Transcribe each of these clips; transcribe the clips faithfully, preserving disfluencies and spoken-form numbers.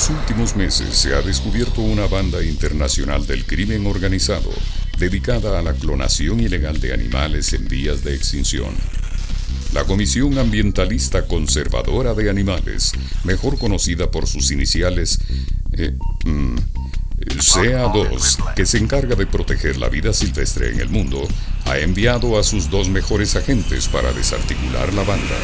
los últimos meses se ha descubierto una banda internacional del crimen organizado dedicada a la clonación ilegal de animales en vías de extinción. La Comisión Ambientalista Conservadora de Animales, mejor conocida por sus iniciales eh, mm, C A dos, que se encarga de proteger la vida silvestre en el mundo, ha enviado a sus dos mejores agentes para desarticular la banda.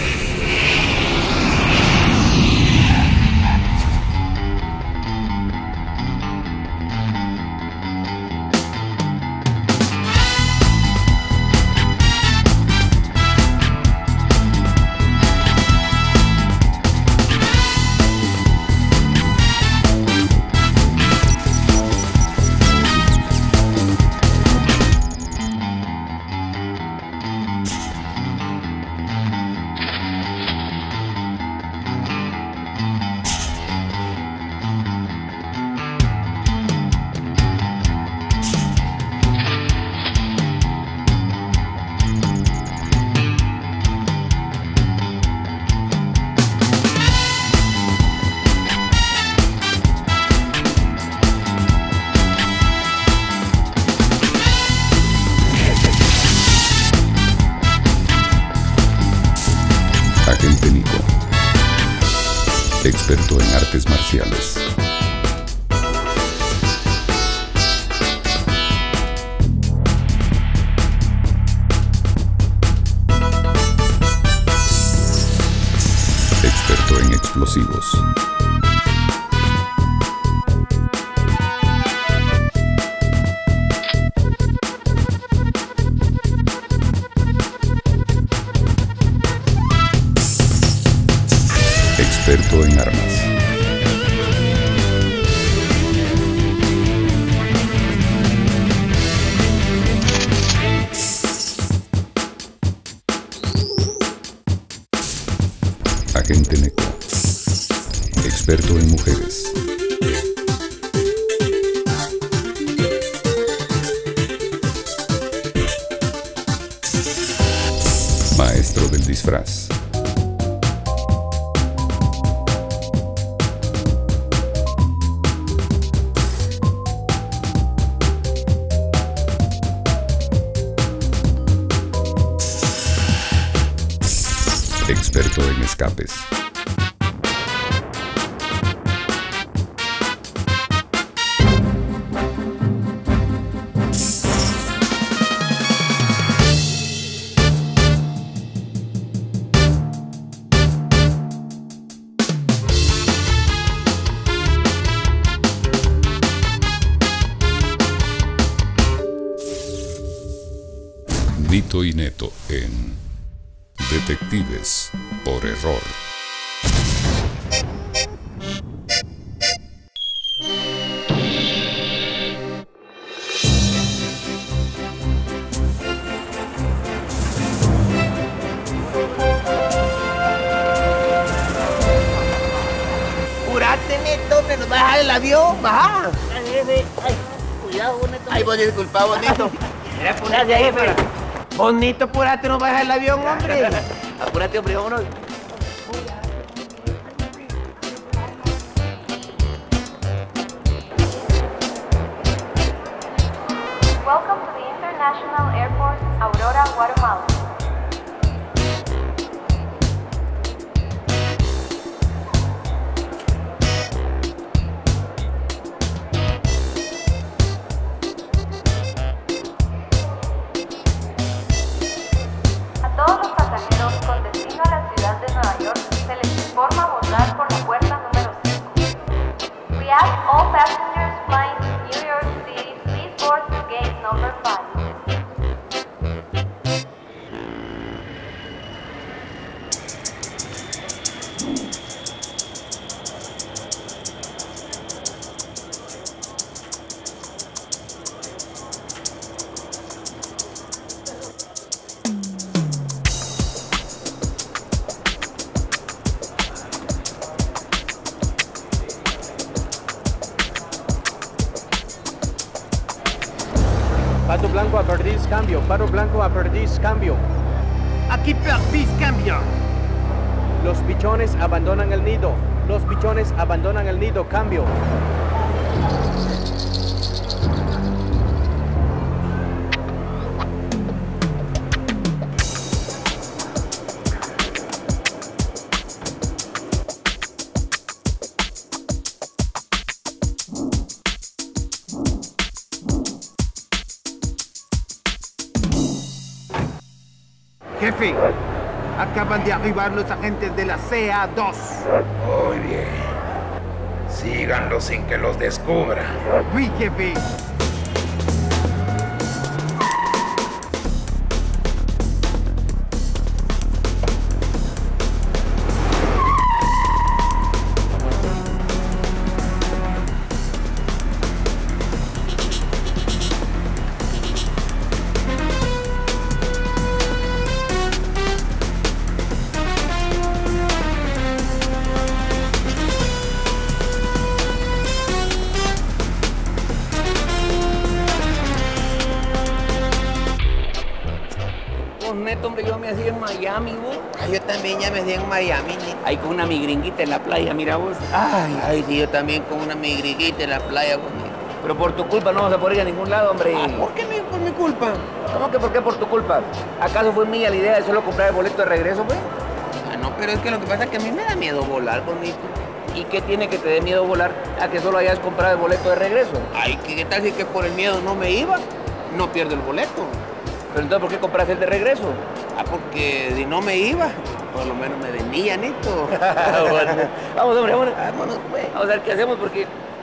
Agente Nico, experto en artes marciales. Experto en explosivos. Experto en armas. Agente Neko, experto en mujeres. Maestro del disfraz. Experto en escapes. Nito y Neto en Detectives por Error. ¡Apurate, Neto! ¡Me nos va a dejar el avión! ¡Baja! Ay, jefe. Ay, cuidado, Neto. Ay, vos disculpa, bonito. Mira, apúrate ahí, jefe. Bonito, apurate, nos va a dejar el avión, hombre. Apúrate, hombre, vámonos. Welcome to the International Airport, Aurora, Guatemala. A todos los pasajeros con destino a la ciudad de Nueva York se les informa abordar por la puerta número cinco. We ask all passengers flying to New York City please board through gate number five. Pato blanco a perdiz, cambio. Pato blanco a perdiz, cambio. Aquí perdís, cambio. Los pichones abandonan el nido. Los pichones abandonan el nido. Cambio. Jefe, acaban de arribar los agentes de la C A dos. Muy bien. Síganlos sin que los descubran. Oui, jefe. Neto, hombre, yo me hacía en Miami, vos. Ay, yo también ya me di en Miami, Nito. Ahí con una migringuita en la playa, mira vos. Ay, ay, sí, yo también con una migriguita en la playa, bonito. Pero por tu culpa no vas a poder ir a ningún lado, hombre. Ah, ¿por qué mi, por mi culpa? ¿Cómo que por qué por tu culpa? ¿Acaso fue mía la idea de solo comprar el boleto de regreso, pues? Ah, no, pero es que lo que pasa es que a mí me da miedo volar, bonito. ¿Y qué tiene que te dé miedo volar a que solo hayas comprado el boleto de regreso? Ay, ¿qué, qué tal si que por el miedo no me iba? No pierdo el boleto. Pero entonces, ¿por qué compraste el de regreso? Ah, porque si no me iba, por lo menos me vendía, Nito. Bueno, vamos, hombre, vámonos. Vámonos, pues. Vamos a ver qué hacemos porque...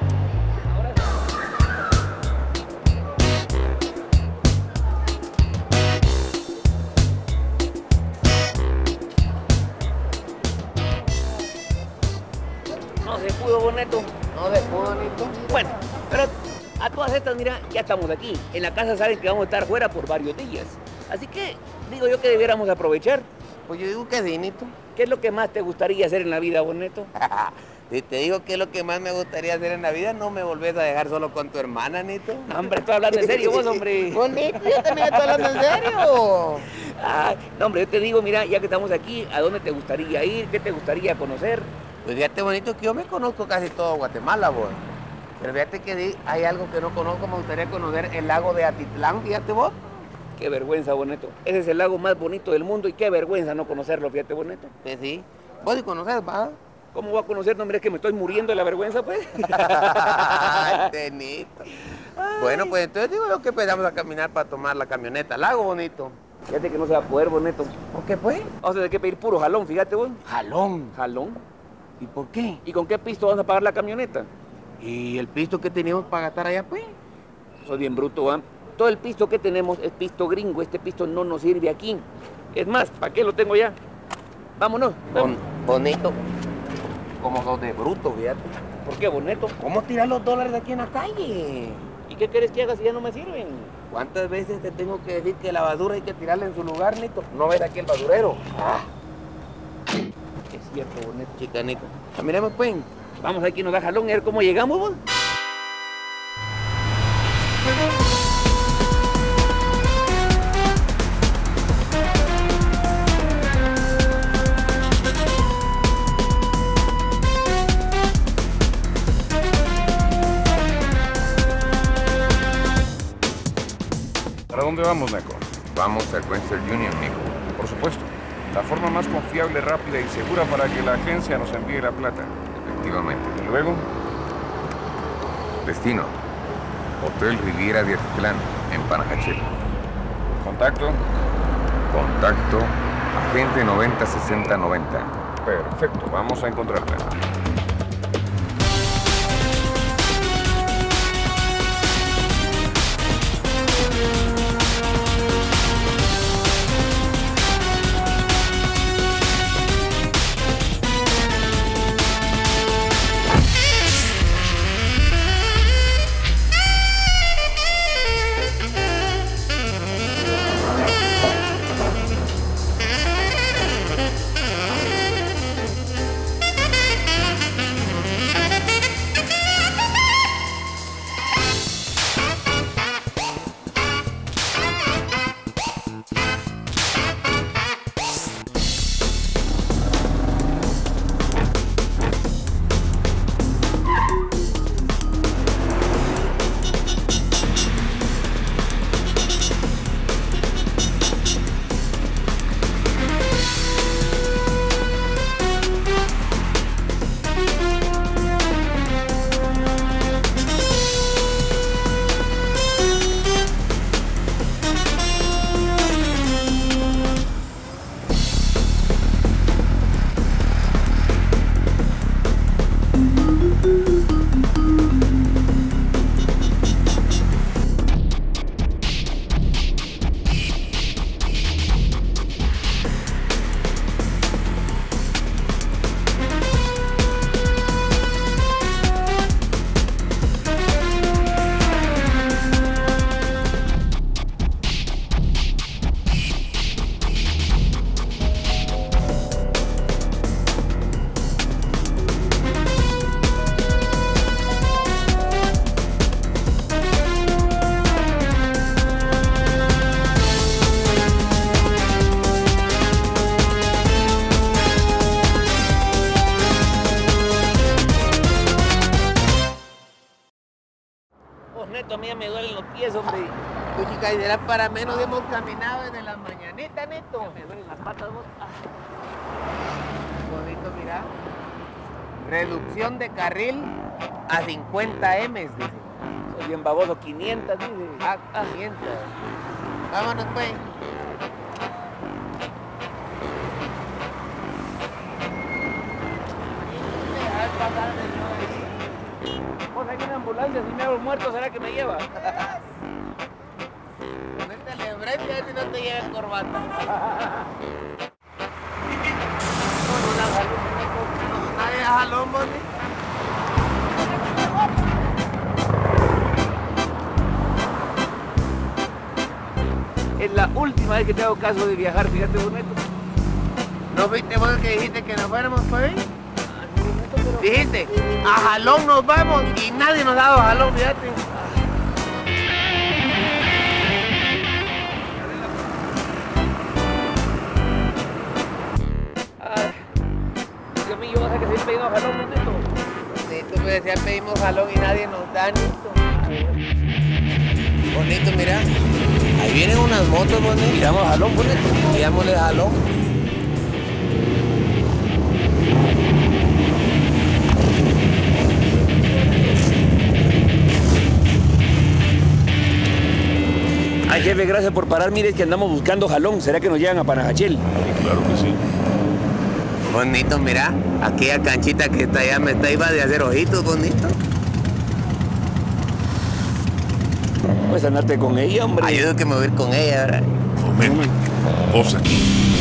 No se pudo, Boneto. No se pudo, Nito. Bueno, pero a todas estas, mira, ya estamos aquí. En la casa saben que vamos a estar fuera por varios días. Así que digo yo que debiéramos aprovechar. Pues yo digo que sí, Nito. ¿Qué es lo que más te gustaría hacer en la vida, Boneto? Si te digo que es lo que más me gustaría hacer en la vida, no me volvés a dejar solo con tu hermana, Nito. No, hombre, estoy hablando en serio vos, hombre. Bonito, yo también estoy hablando en serio. Ay, no, hombre, yo te digo, mira, ya que estamos aquí, ¿a dónde te gustaría ir? ¿Qué te gustaría conocer? Pues fíjate, bonito, que yo me conozco casi todo Guatemala, vos. Pero fíjate que di- hay algo que no conozco, me gustaría conocer el lago de Atitlán, fíjate vos. Qué vergüenza, Boneto. Ese es el lago más bonito del mundo y qué vergüenza no conocerlo, fíjate, Boneto. Pues sí. Vos sí conoces, va. ¿Cómo voy a conocer? No, hombre, es que me estoy muriendo de la vergüenza, pues. Ay, tenito. Bueno, pues entonces digo yo que empezamos a caminar para tomar la camioneta al lago, bonito. Fíjate que no se va a poder, Boneto. ¿Por qué, pues? Vamos a tener que pedir puro jalón, fíjate vos. Jalón. ¿Jalón? ¿Y por qué? ¿Y con qué pisto vas a pagar la camioneta? ¿Y el pisto que teníamos para gastar allá, pues? Soy bien bruto, ¿ah? Todo el pisto que tenemos es pisto gringo. Este pisto no nos sirve aquí. Es más, ¿para qué lo tengo ya? Vámonos. Bon- bonito. Como sos de bruto, fíjate. ¿Por qué, Boneto? ¿Cómo tirar los dólares de aquí en la calle? ¿Y qué quieres que haga si ya no me sirven? ¿Cuántas veces te tengo que decir que la basura hay que tirarla en su lugar, Nito? ¿No ves aquí el basurero? Ah, Es cierto, Boneto. chica, Nito. Ah, miremos, pues. Vamos aquí, nos da jalón y a ver cómo llegamos, vos. ¿Para dónde vamos, Neco? Vamos al Western Union, Nico. Por supuesto. La forma más confiable, rápida y segura para que la agencia nos envíe la plata. Efectivamente. Y luego, Destino. Hotel Riviera de Atitlán, en Panajachel. contacto. Contacto. Agente noventa sesenta noventa. Perfecto, vamos a encontrarla. Neto, a mí ya me duelen los pies, hombre. Pues chica, y será para menos, hemos caminado desde la mañanita, Neto. Ya me duelen las patas, vos. Ah. Bonito, mira. Reducción de carril a cincuenta eme, dice. Soy bien baboso, quinientas, dice. Ah, quinientas. Vámonos, pues. Vos aquí en la ambulancia, si me hago muerto, ¿será que me lleva? Ponértele enfrente a ver si no te lleva corbata. No, no la jaló, no, nadie la jaló, moni. Es la última vez que te hago caso de viajar, fíjate, vos, Neto. ¿No viste vos que dijiste que nos fuéramos, pues? Dijiste, a jalón nos vamos y nadie nos ha dado jalón, fíjate. Ay, Dios mío, vas a que se ha pedido jalón, Neto. Bonito, me decía, pedimos jalón y nadie nos da, Neto. Bonito, mira. Ahí vienen unas motos, bonito. Tiramos jalón, Neto. Tirámosle jalón. Ay, jefe, gracias por parar. Mire, es que andamos buscando jalón. ¿Será que nos llegan a Panajachel? Claro que sí. Bonito, mira. Aquella canchita que está allá me está iba de hacer ojitos, bonito. Pues andarte con ella, hombre. Ayudo que me voy a ir con ella, ¿verdad? Momento. Vos aquí.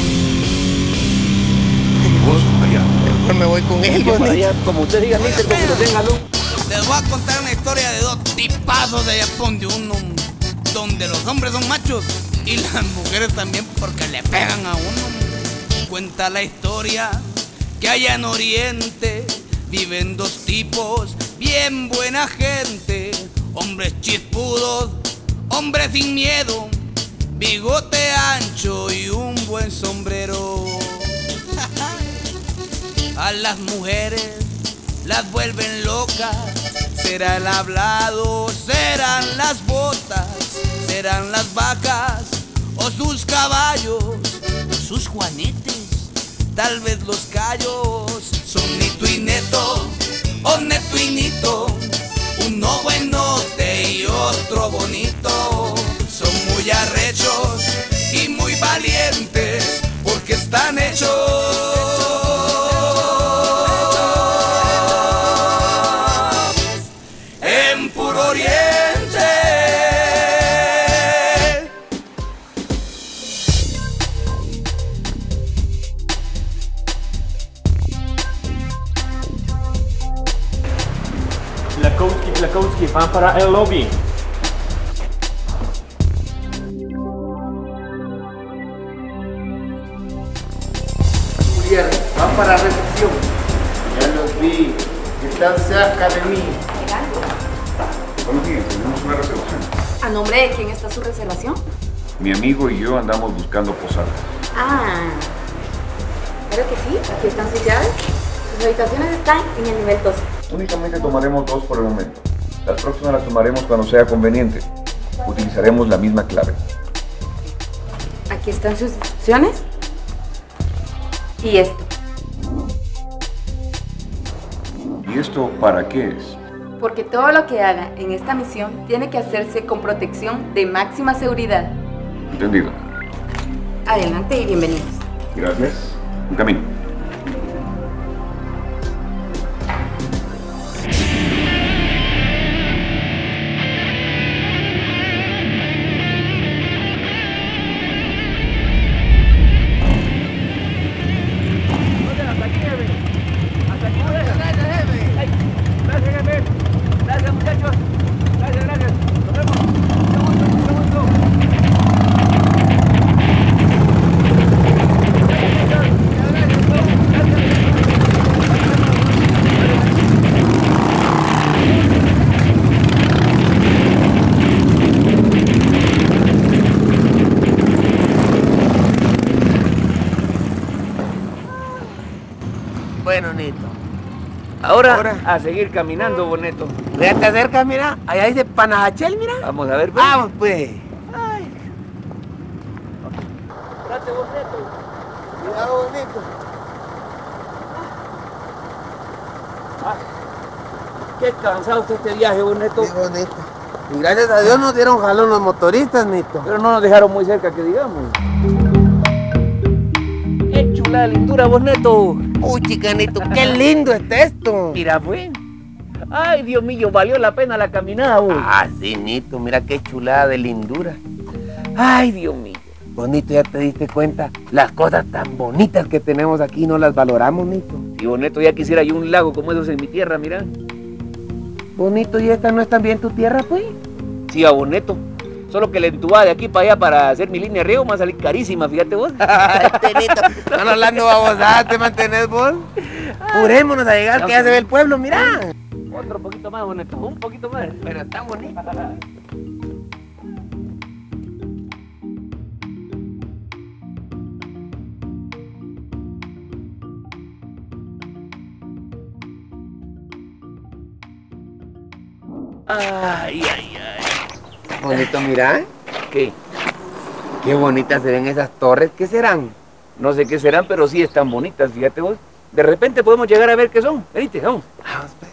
Y vos allá. Mejor me voy con él, Que por bonito. allá, como usted diga, mister, como que nos den jalón. Les voy a contar una historia de dos tipazos de allá donde uno, donde los hombres son machos y las mujeres también porque le pegan a uno. Cuenta la historia que allá en Oriente viven dos tipos bien buena gente, hombres chispudos, hombres sin miedo, bigote ancho y un buen sombrero. A las mujeres las vuelven locas, será el hablado, serán las botas, serán las vacas o sus caballos, sus juanetes, tal vez los callos. Son Nito y Neto, o Neto y Nito, uno buenote y otro bonito. Son muy arrechos y muy valientes porque están hechos en puro oriente. Blakowski, Blakowski, van para el lobby. Julián, van para recepción. Ya los vi. Están cerca de mí. Buenos días, tenemos una reservación. ¿A nombre de quién está su reservación? Mi amigo y yo andamos buscando posada. Ah, claro que sí, aquí están sus llaves. Sus habitaciones están en el nivel doce. Únicamente tomaremos dos por el momento. Las próximas las tomaremos cuando sea conveniente. Utilizaremos la misma clave. Aquí están sus instrucciones. Y esto, ¿Y esto para qué es? porque todo lo que haga en esta misión tiene que hacerse con protección de máxima seguridad. Entendido. Adelante y bienvenidos. Gracias. Un camino. Hasta aquí, jefe. Hasta aquí, jefe. Gracias, jefe. Ay, gracias, jefe. Gracias, muchachos. Gracias, gracias. Nos vemos. Mucho gusto, mucho gusto. Bueno, Nito, Ahora, Ahora. a seguir caminando, Boneto. Ya te acercas, mira. Allá dice Panajachel, mira. Vamos a ver, pues. Vamos, pues. Ay. Date, Boneto. Cuidado, bonito. Qué cansado está este viaje, Boneto. Qué bonito. Y gracias a Dios nos dieron jalón los motoristas, Nito. Pero no nos dejaron muy cerca, que digamos. ¡Qué chula lindura, Boneto! Uy, chicanito, qué lindo está esto. Mira, pues. Ay, Dios mío, valió la pena la caminada, vos. Ah, sí, Nito, mira qué chulada de lindura. Ay, Dios mío. Bonito, ya te diste cuenta, las cosas tan bonitas que tenemos aquí no las valoramos, Nito. Y Boneto, ya quisiera yo un lago como esos en mi tierra, mira. Bonito, ¿y esta no es también tu tierra, pues? Sí, a Boneto. Solo que la entubada de aquí para allá para hacer mi línea de riego me va a salir carísima, fíjate vos. Este, Nito, no hablando babosadas, te mantenés vos. Purémonos a llegar, que ya se ve el pueblo, mira. Otro poquito más, Boneto, un poquito más. Pero tan bonito. Ay, ay, ay. Bonito, mira. ¿Qué? Qué bonitas se ven esas torres, ¿qué serán? No sé qué serán, pero sí están bonitas, fíjate vos. De repente podemos llegar a ver qué son. Venite, vamos. Vamos, pues.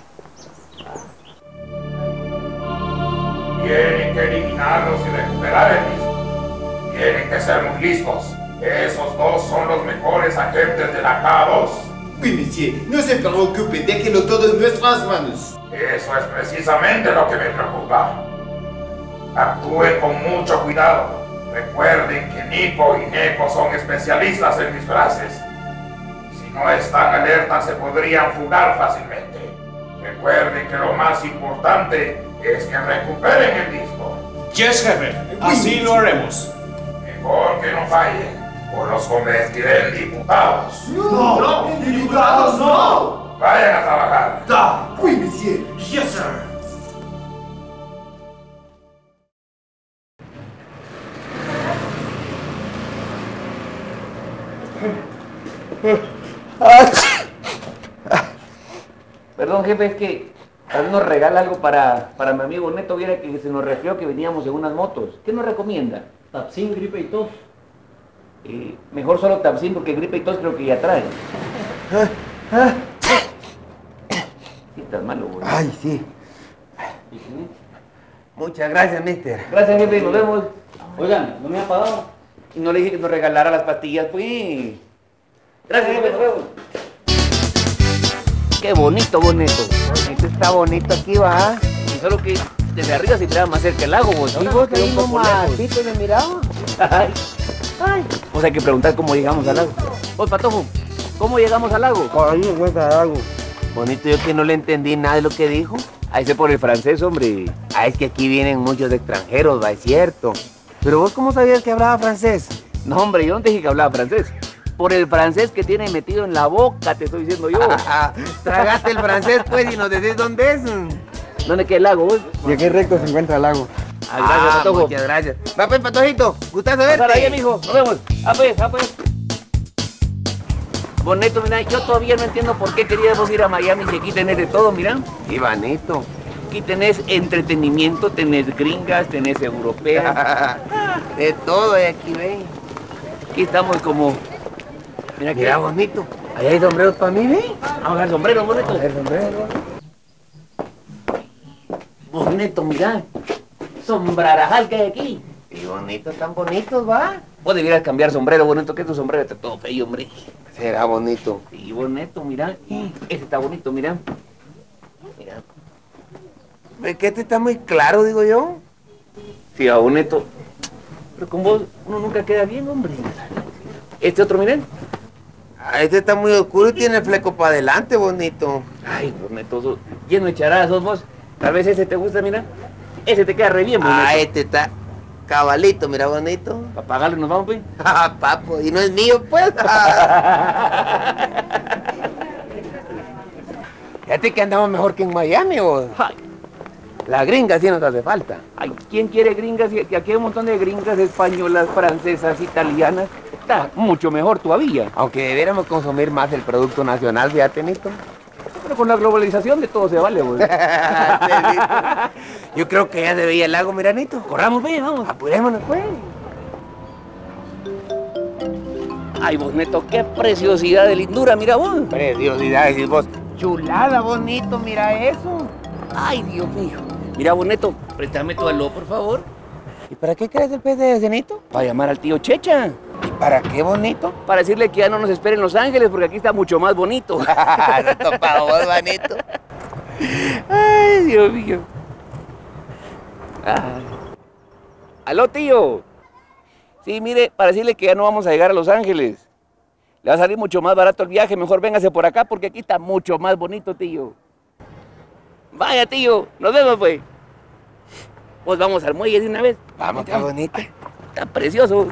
Tienen que eliminarlos y recuperar el disco. Tienen que ser muy listos. Esos dos son los mejores agentes de la K dos. Oui, monsieur, no se preocupe, déjelo todo en nuestras manos. Eso es precisamente lo que me preocupa. Actúen con mucho cuidado. Recuerden que Nico y Neko son especialistas en disfraces. Si no están alertas se podrían fugar fácilmente. Recuerden que lo más importante es que recuperen el disco. Yes, jefe. Así lo haremos. Mejor que no fallen, o los convertiré en diputados. No, no, diputados no. Vayan a trabajar. Da, oui, monsieur. Yes, sir. Perdón, jefe, es que a mí nos regala algo para, para mi amigo Neto. Viera que se nos resfrió que veníamos en unas motos. ¿Qué nos recomienda? Tapsin, gripe y tos. Eh, mejor solo Tapsin porque gripe y tos creo que ya trae. Sí, estás malo, güey. Ay, sí. Muchas gracias, mister. Gracias, jefe, nos vemos. Oigan, ¿no me ha pagado? Y no le dije que nos regalara las pastillas, pues. Gracias, jefe, nos vemos. Qué bonito, Boneto. Bonito, está bonito aquí, va. Y solo que desde arriba se quedaba más cerca el lago, vos. Y vos ahí nomasito le miraba. Ay, ay. Pues hay que preguntar cómo llegamos al lago. Vos, Patojo, ¿cómo llegamos al lago? Ahí encuentra algo. Bonito, yo que no le entendí nada de lo que dijo. Ahí se por el francés, hombre. Ah, es que aquí vienen muchos extranjeros, va, es cierto. Pero vos, ¿cómo sabías que hablaba francés? No, hombre, yo no te dije que hablaba francés. Por el francés que tiene metido en la boca, te estoy diciendo yo. Tragaste el francés, pues, y nos decís dónde es. ¿Dónde queda el lago, vos? Y aquí recto se encuentra el lago. Ah, gracias, Patojo. Muchas gracias. Va, pues, Patojito, gustazo verte. Pasar ahí, mijo. Nos vemos. Ah, pues, ah, pues. Boneto, mira, yo todavía no entiendo por qué queríamos ir a Miami si aquí tenés de todo, mira. Y bonito. Aquí tenés entretenimiento, tenés gringas, tenés europeas. De todo hay aquí, ven. Aquí estamos como... Mira, mira, bonito. Ahí hay sombreros para mí, ven. Vamos a ver sombrero, Boneto. A ver, sombrero. Boneto, mira. Sombrarajal que hay aquí. Y bonitos, tan bonitos, va. Vos debieras cambiar sombrero, Boneto, que tu sombrero está todo feo, hombre. Será bonito. Sí, Boneto, mira. Este está bonito, mira. Mira. Es que este está muy claro, digo yo. Sí, a Boneto. Pero con vos uno nunca queda bien, hombre. Este otro, miren. Ah, este está muy oscuro y tiene el fleco para adelante, bonito. Ay, Boneto, lleno de charadas vos. Tal vez ese te gusta, mira. Ese te queda re bien, Boneto. Ah, este está cabalito, mira, bonito. Para pagarlo nos vamos, pues. Ah, papo, y no es mío, pues. Fíjate que andamos mejor que en Miami, vos. Ay. La gringa sí nos hace falta. Ay, ¿quién quiere gringas? Y aquí hay un montón de gringas españolas, francesas, italianas. Está mucho mejor todavía. Aunque debiéramos consumir más el producto nacional, fíjate, Nito. pero con la globalización de todo se vale, güey. Yo creo que ya se veía el lago, Miranito. Corramos, ve, vamos. Apurémonos, pues. Ay, vos, Neto, qué preciosidad de lindura, mira vos. Preciosidad, decís vos. Chulada, bonito, mira eso. Ay, Dios mío. Mira, vos, Neto, préstame tu aló, por favor. ¿Y para qué quieres el pez de Cenito? Para llamar al tío Checha. ¿Y para qué, bonito? Para decirle que ya no nos esperen en Los Ángeles, porque aquí está mucho más bonito. No topa vos, bonito. Ay, Dios mío. Ay. Aló, tío. Sí, mire, para decirle que ya no vamos a llegar a Los Ángeles. Le va a salir mucho más barato el viaje, mejor véngase por acá, porque aquí está mucho más bonito, tío. Vaya, tío, nos vemos, pues. Pues vamos al muelle de una vez. Vamos, qué bonito. Ay, está precioso.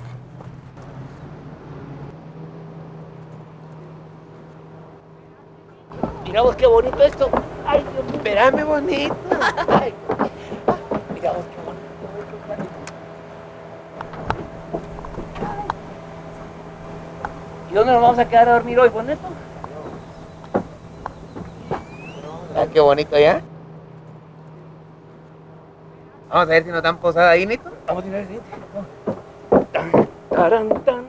Mira vos qué bonito esto. Ay, Dios mío. Espérame, bonito. Ay. Mira vos qué bonito. ¿Y dónde nos vamos a quedar a dormir hoy, bonito? Ah, qué bonito ya. Vamos a ver si nos dan posada ahí, Nito. Vamos a tirar el tan, taran, tan, tan.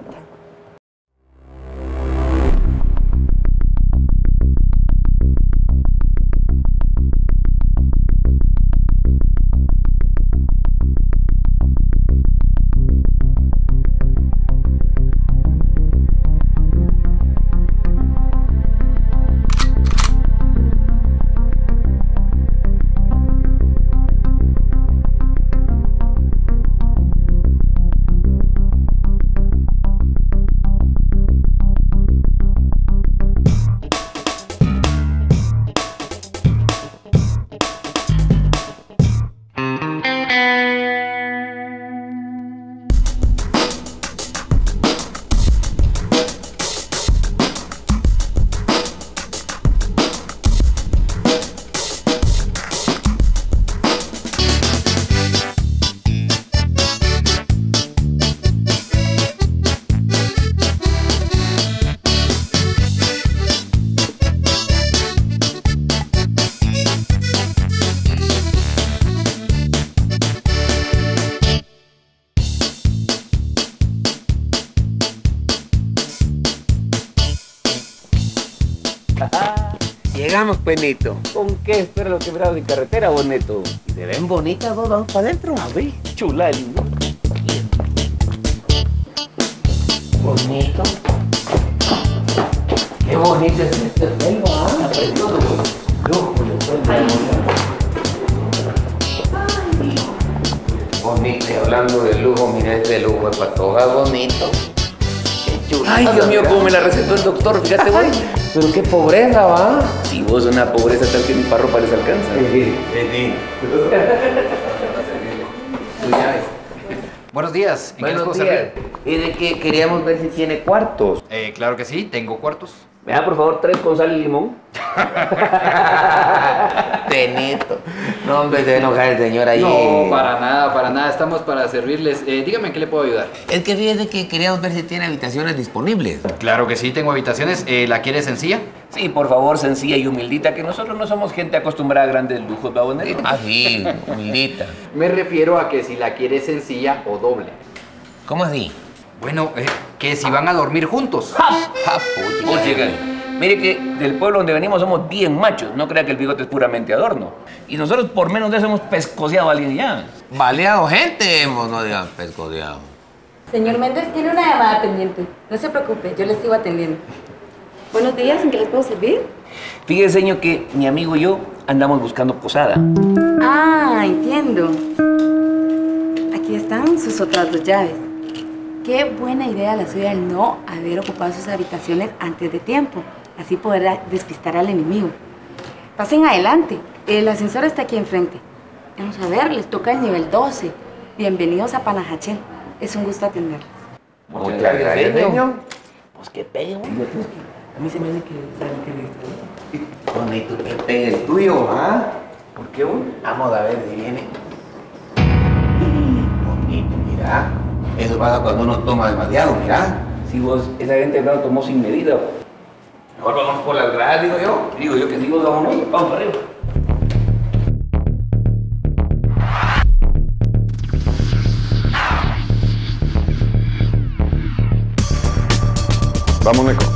Llegamos, pues, Nito. ¿Con qué espera los quebrados de carretera, vos, Neto? Y se ven bonitas, vos, vamos para adentro. A ver, chula, lindo. Bonito. Qué bonito es este pelo, ¿ah? Está precioso. Lujo, Ay. Bonito, y hablando de lujo, mira este lujo de patoja, bonito. Qué chulo. Ay, Dios mío, cómo me la recetó el doctor, fíjate, vos. Pero qué pobreza, ¿va? Si vos una pobreza tal que ni para ropa les alcanza. Sí, sí. Buenos días. ¿En qué les Buenos puedo días. servir? Y de que queríamos ver si tiene cuartos. Eh, claro que sí, tengo cuartos. Me da, por favor, tres con sal y limón. Tenito. No, hombre, se enoja el señor allí. No, para nada, para nada. Estamos para servirles. Eh, dígame en qué le puedo ayudar. Es que fíjese que queríamos ver si tiene habitaciones disponibles. Claro que sí, tengo habitaciones. Eh, ¿La quiere sencilla? Sí, por favor, sencilla y humildita, que nosotros no somos gente acostumbrada a grandes lujos, babonero. Ah, sí, humildita. Me refiero a que si la quiere sencilla o doble. ¿Cómo así? Bueno, eh, que si van a dormir juntos. ¡Ja! ¡Ja, pucha! Oye, mire que del pueblo donde venimos somos bien machos, no crea que el bigote es puramente adorno. Y nosotros por menos de eso hemos pescoceado a alguien ya. Baleado gente hemos, no digan pescodeado. Señor Méndez tiene una llamada pendiente. No se preocupe, yo le sigo atendiendo. Buenos días, ¿en qué les puedo servir? Fíjese, señor, que mi amigo y yo andamos buscando posada. Ah, entiendo. Aquí están sus otras dos llaves. Qué buena idea la suya el no haber ocupado sus habitaciones antes de tiempo. Así podrá despistar al enemigo. Pasen adelante. El ascensor está aquí enfrente. Vamos a ver, les toca el nivel doce. Bienvenidos a Panajachel. Es un gusto atenderles. Muchas gracias, señor. Pues qué pegue, güey. A mí se me hace que saben que Bonito, que pegue el tuyo, ¿ah? ¿Por qué, güey? Vamos a ver si viene. Bonito, mira. Eso pasa cuando uno toma demasiado, mira. Si vos, esa gente no tomó sin medida, güey. Mejor vamos por las gradas, digo yo. Digo yo que digo, vamos, vamos para arriba. Vamos, Neco.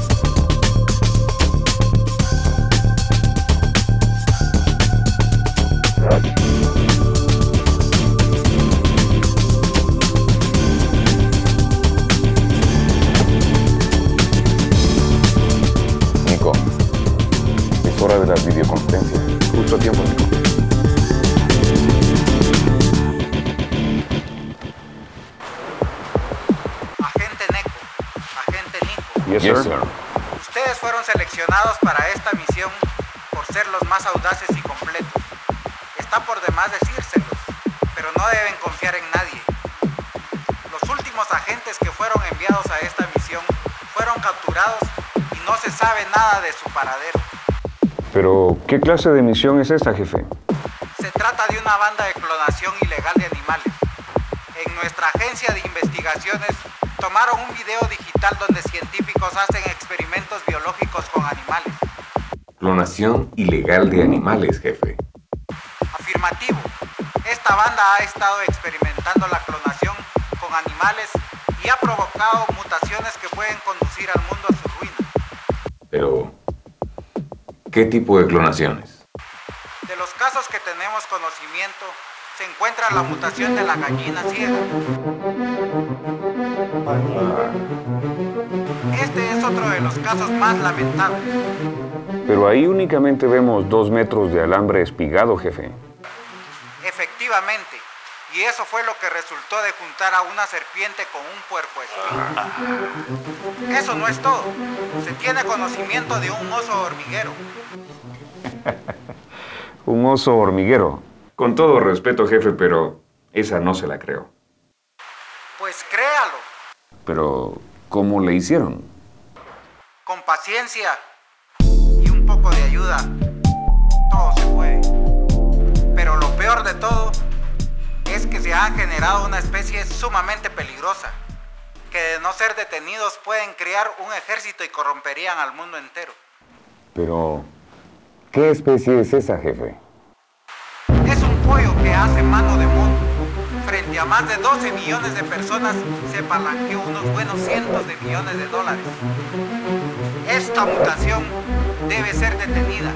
Nico, es hora de las videoconferencias. Justo a tiempo, Nico. Agente Neco, agente Nico. Yes, sir. Ustedes fueron seleccionados para esta misión por ser los más audaces y completos. Está por demás decírselos, pero no deben confiar en nadie. Los últimos agentes que fueron enviados a esta misión fueron capturados y no se sabe nada de su paradero. Pero, ¿qué clase de misión es esta, jefe? Se trata de una banda de clonación ilegal de animales. En nuestra agencia de investigaciones tomaron un video digital donde científicos hacen experimentos biológicos con animales. Clonación ilegal de animales, jefe. Afirmativo. Esta banda ha estado experimentando la clonación con animales y ha provocado mutaciones que pueden conducir al mundo a su ruina. Pero, ¿qué tipo de clonaciones? De los casos que tenemos conocimiento, se encuentra la mutación de la gallina ciega. Este es otro de los casos más lamentables. Pero ahí únicamente vemos dos metros de alambre espigado, jefe. Efectivamente. Y eso fue lo que resultó de juntar a una serpiente con un puercoespín. Eso no es todo. Se tiene conocimiento de un oso hormiguero. Un oso hormiguero. Con todo respeto, jefe, pero esa no se la creo. Pues créalo. Pero, ¿cómo le hicieron? Con paciencia y un poco de ayuda, todo se puede. Pero lo peor de todo es que se ha generado una especie sumamente peligrosa, que de no ser detenidos pueden crear un ejército y corromperían al mundo entero. Pero, ¿qué especie es esa, jefe? Es un pollo que hace mano de mono. Frente a más de doce millones de personas se palanqueó unos buenos cientos de millones de dólares. Esta mutación debe ser detenida.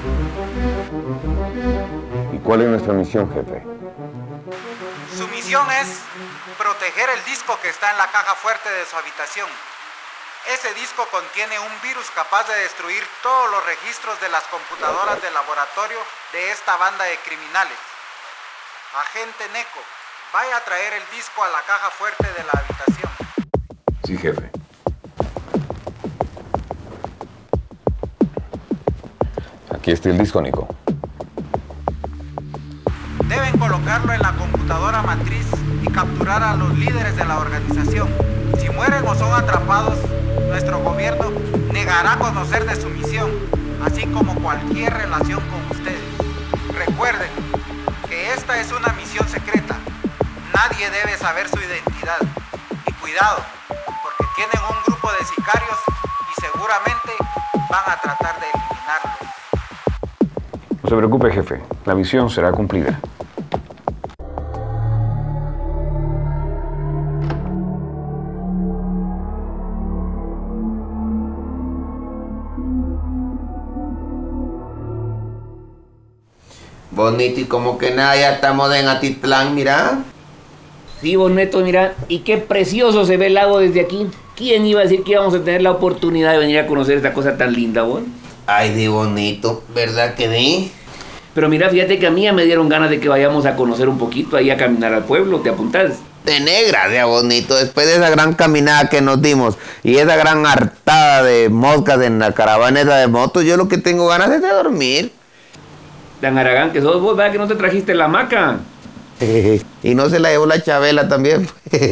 ¿Y cuál es nuestra misión, jefe? Su misión es proteger el disco que está en la caja fuerte de su habitación. Ese disco contiene un virus capaz de destruir todos los registros de las computadoras de laboratorio de esta banda de criminales. Agente Neco, vaya a traer el disco a la caja fuerte de la habitación. Sí, jefe. Aquí está el disco, Nico. Deben colocarlo en la computadora matriz y capturar a los líderes de la organización. Si mueren o son atrapados, nuestro gobierno negará conocer de su misión, así como cualquier relación con ustedes. Recuerden que esta es una misión secreta. Nadie debe saber su identidad. Y cuidado, porque tienen un grupo de sicarios y seguramente van a tratar de eliminarlos. No se preocupe, jefe. La misión será cumplida. Bonito, y como que nada, ya estamos en Atitlán, mira. Sí, Boneto, mira, y qué precioso se ve el lago desde aquí. ¿Quién iba a decir que íbamos a tener la oportunidad de venir a conocer esta cosa tan linda, Bon? Ay, de bonito, ¿verdad que sí? Pero mira, fíjate que a mí ya me dieron ganas de que vayamos a conocer un poquito, ahí a caminar al pueblo, ¿te apuntás? De negra, de bonito, después de esa gran caminada que nos dimos y esa gran hartada de moscas en la caravana esa de motos, yo lo que tengo ganas es de dormir. Tan aragán que sos vos, ¿verdad que no te trajiste la hamaca? Y no se la llevó la Chabela también.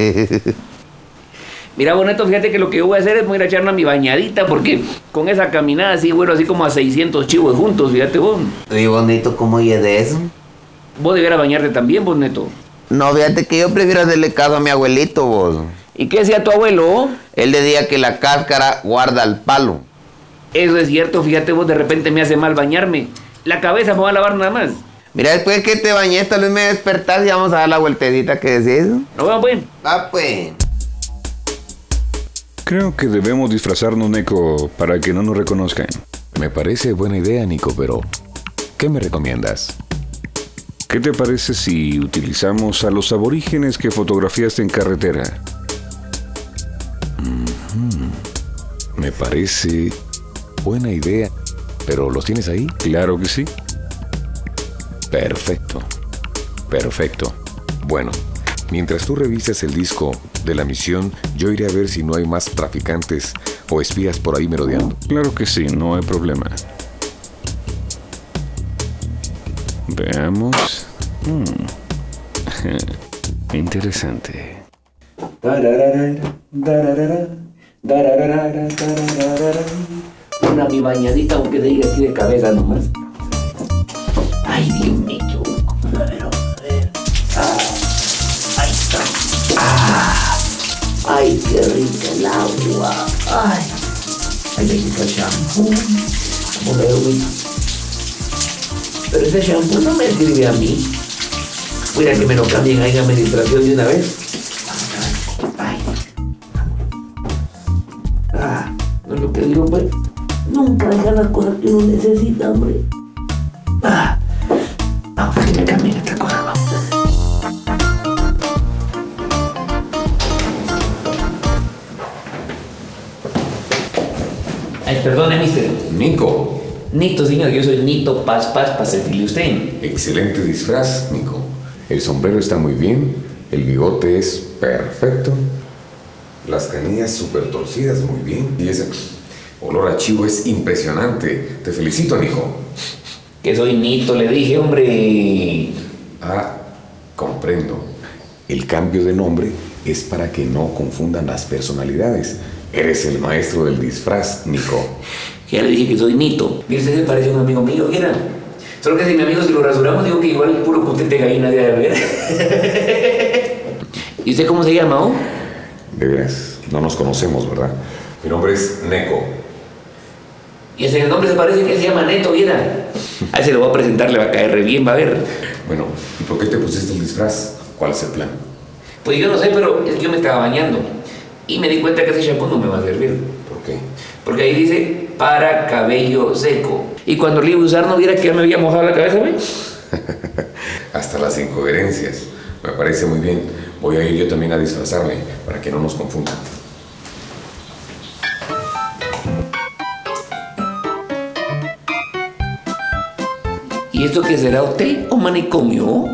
Mira, Boneto, fíjate que lo que yo voy a hacer es voy a ir a echarme a mi bañadita, porque con esa caminada así, bueno, así como a seiscientos chivos juntos, fíjate vos. Y bonito, ¿cómo y de eso? Vos debieras bañarte también, Boneto. No, fíjate que yo prefiero hacerle caso a mi abuelito, vos. ¿Y qué decía tu abuelo? Él decía que la cáscara guarda el palo. Eso es cierto, fíjate vos, de repente me hace mal bañarme. La cabeza me va a lavar nada más. Mira, después que te bañes, tal vez me despertás y vamos a dar la vueltecita que decís. No, vamos pues. Va pues. Creo que debemos disfrazarnos, Neko, para que no nos reconozcan. Me parece buena idea, Nico, pero ¿qué me recomiendas? ¿Qué te parece si utilizamos a los aborígenes que fotografiaste en carretera? Mm-hmm. Me parece buena idea, pero ¿los tienes ahí? Claro que sí. Perfecto, perfecto. Bueno, mientras tú revisas el disco de la misión, yo iré a ver si no hay más traficantes o espías por ahí merodeando. Claro que sí, no hay problema. Veamos. Hmm. Interesante. Una mi bañadita, aunque se diga aquí de cabeza nomás. Ay, Dios mío. A ver, a ver. Ah, ahí está. Ah, ay, qué rica el agua. Ay, ahí le quito el shampoo. Vamos a ver, güey. Pero ese shampoo no me sirve a mí. Mira que me lo cambien ahí en administración de una vez. Ay. Ah, no es lo que digo, pues. Nunca dejan las cosas que uno necesita, hombre. Ah. Vamos a que me cambien esta cosa, vamos. Ay, perdone, mister. Nico. Nito, señor, yo soy Nito Paz Paz para servirle a usted. Excelente disfraz, Nico. El sombrero está muy bien, el bigote es perfecto, las canillas súper torcidas muy bien, y ese olor a chivo es impresionante. Te felicito, Nico. Que soy Nito, le dije, hombre. Ah, comprendo. El cambio de nombre es para que no confundan las personalidades. Eres el maestro del disfraz, Nico. Ya le dije que soy Nito. Mire, usted se parece a un amigo mío, ¿quiera? Solo que si mi amigo si lo rasuramos, digo que igual puro cutete gallina de haber. ¿Y usted cómo se llama, oh? De veras, no nos conocemos, ¿verdad? Mi nombre es Neko. Y ese nombre se parece que se llama Neto, ¿viera? A ese lo voy a presentar, le va a caer re bien, va a ver. Bueno, ¿y por qué te pusiste el disfraz? ¿Cuál es el plan? Pues yo no sé, pero es que yo me estaba bañando. Y me di cuenta que ese shampoo no me va a servir. ¿Por qué? Porque ahí dice, para cabello seco. Y cuando le iba a usar, ¿no viera que ya me había mojado la cabeza, güey? Hasta las incoherencias. Me parece muy bien. Voy a ir yo también a disfrazarme, para que no nos confundan. ¿Y esto qué será, hotel o manicomio?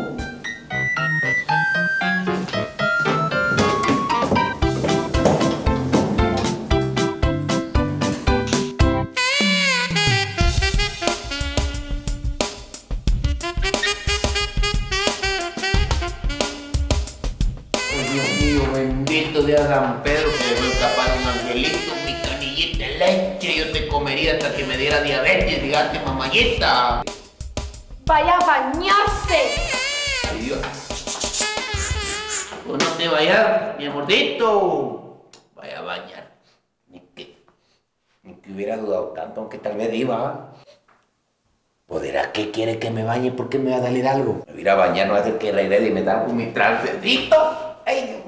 Bendito de San Pedro que dejó escapar un angelito, mi canillita de leche, yo te comería hasta que me diera diabetes, fíjate, mamayita. Vaya a bañarse. Ay, Dios. Pues no te vayas, mi amorcito. Vaya a bañar. Ni que, ni que hubiera dudado tanto, aunque tal vez iba. ¿Podrá qué quiere que me bañe? ¿Por qué me va a salir algo? Me voy a ir a bañar, no va a hacer que regrese y me da con mi transecito. Ay, Dios.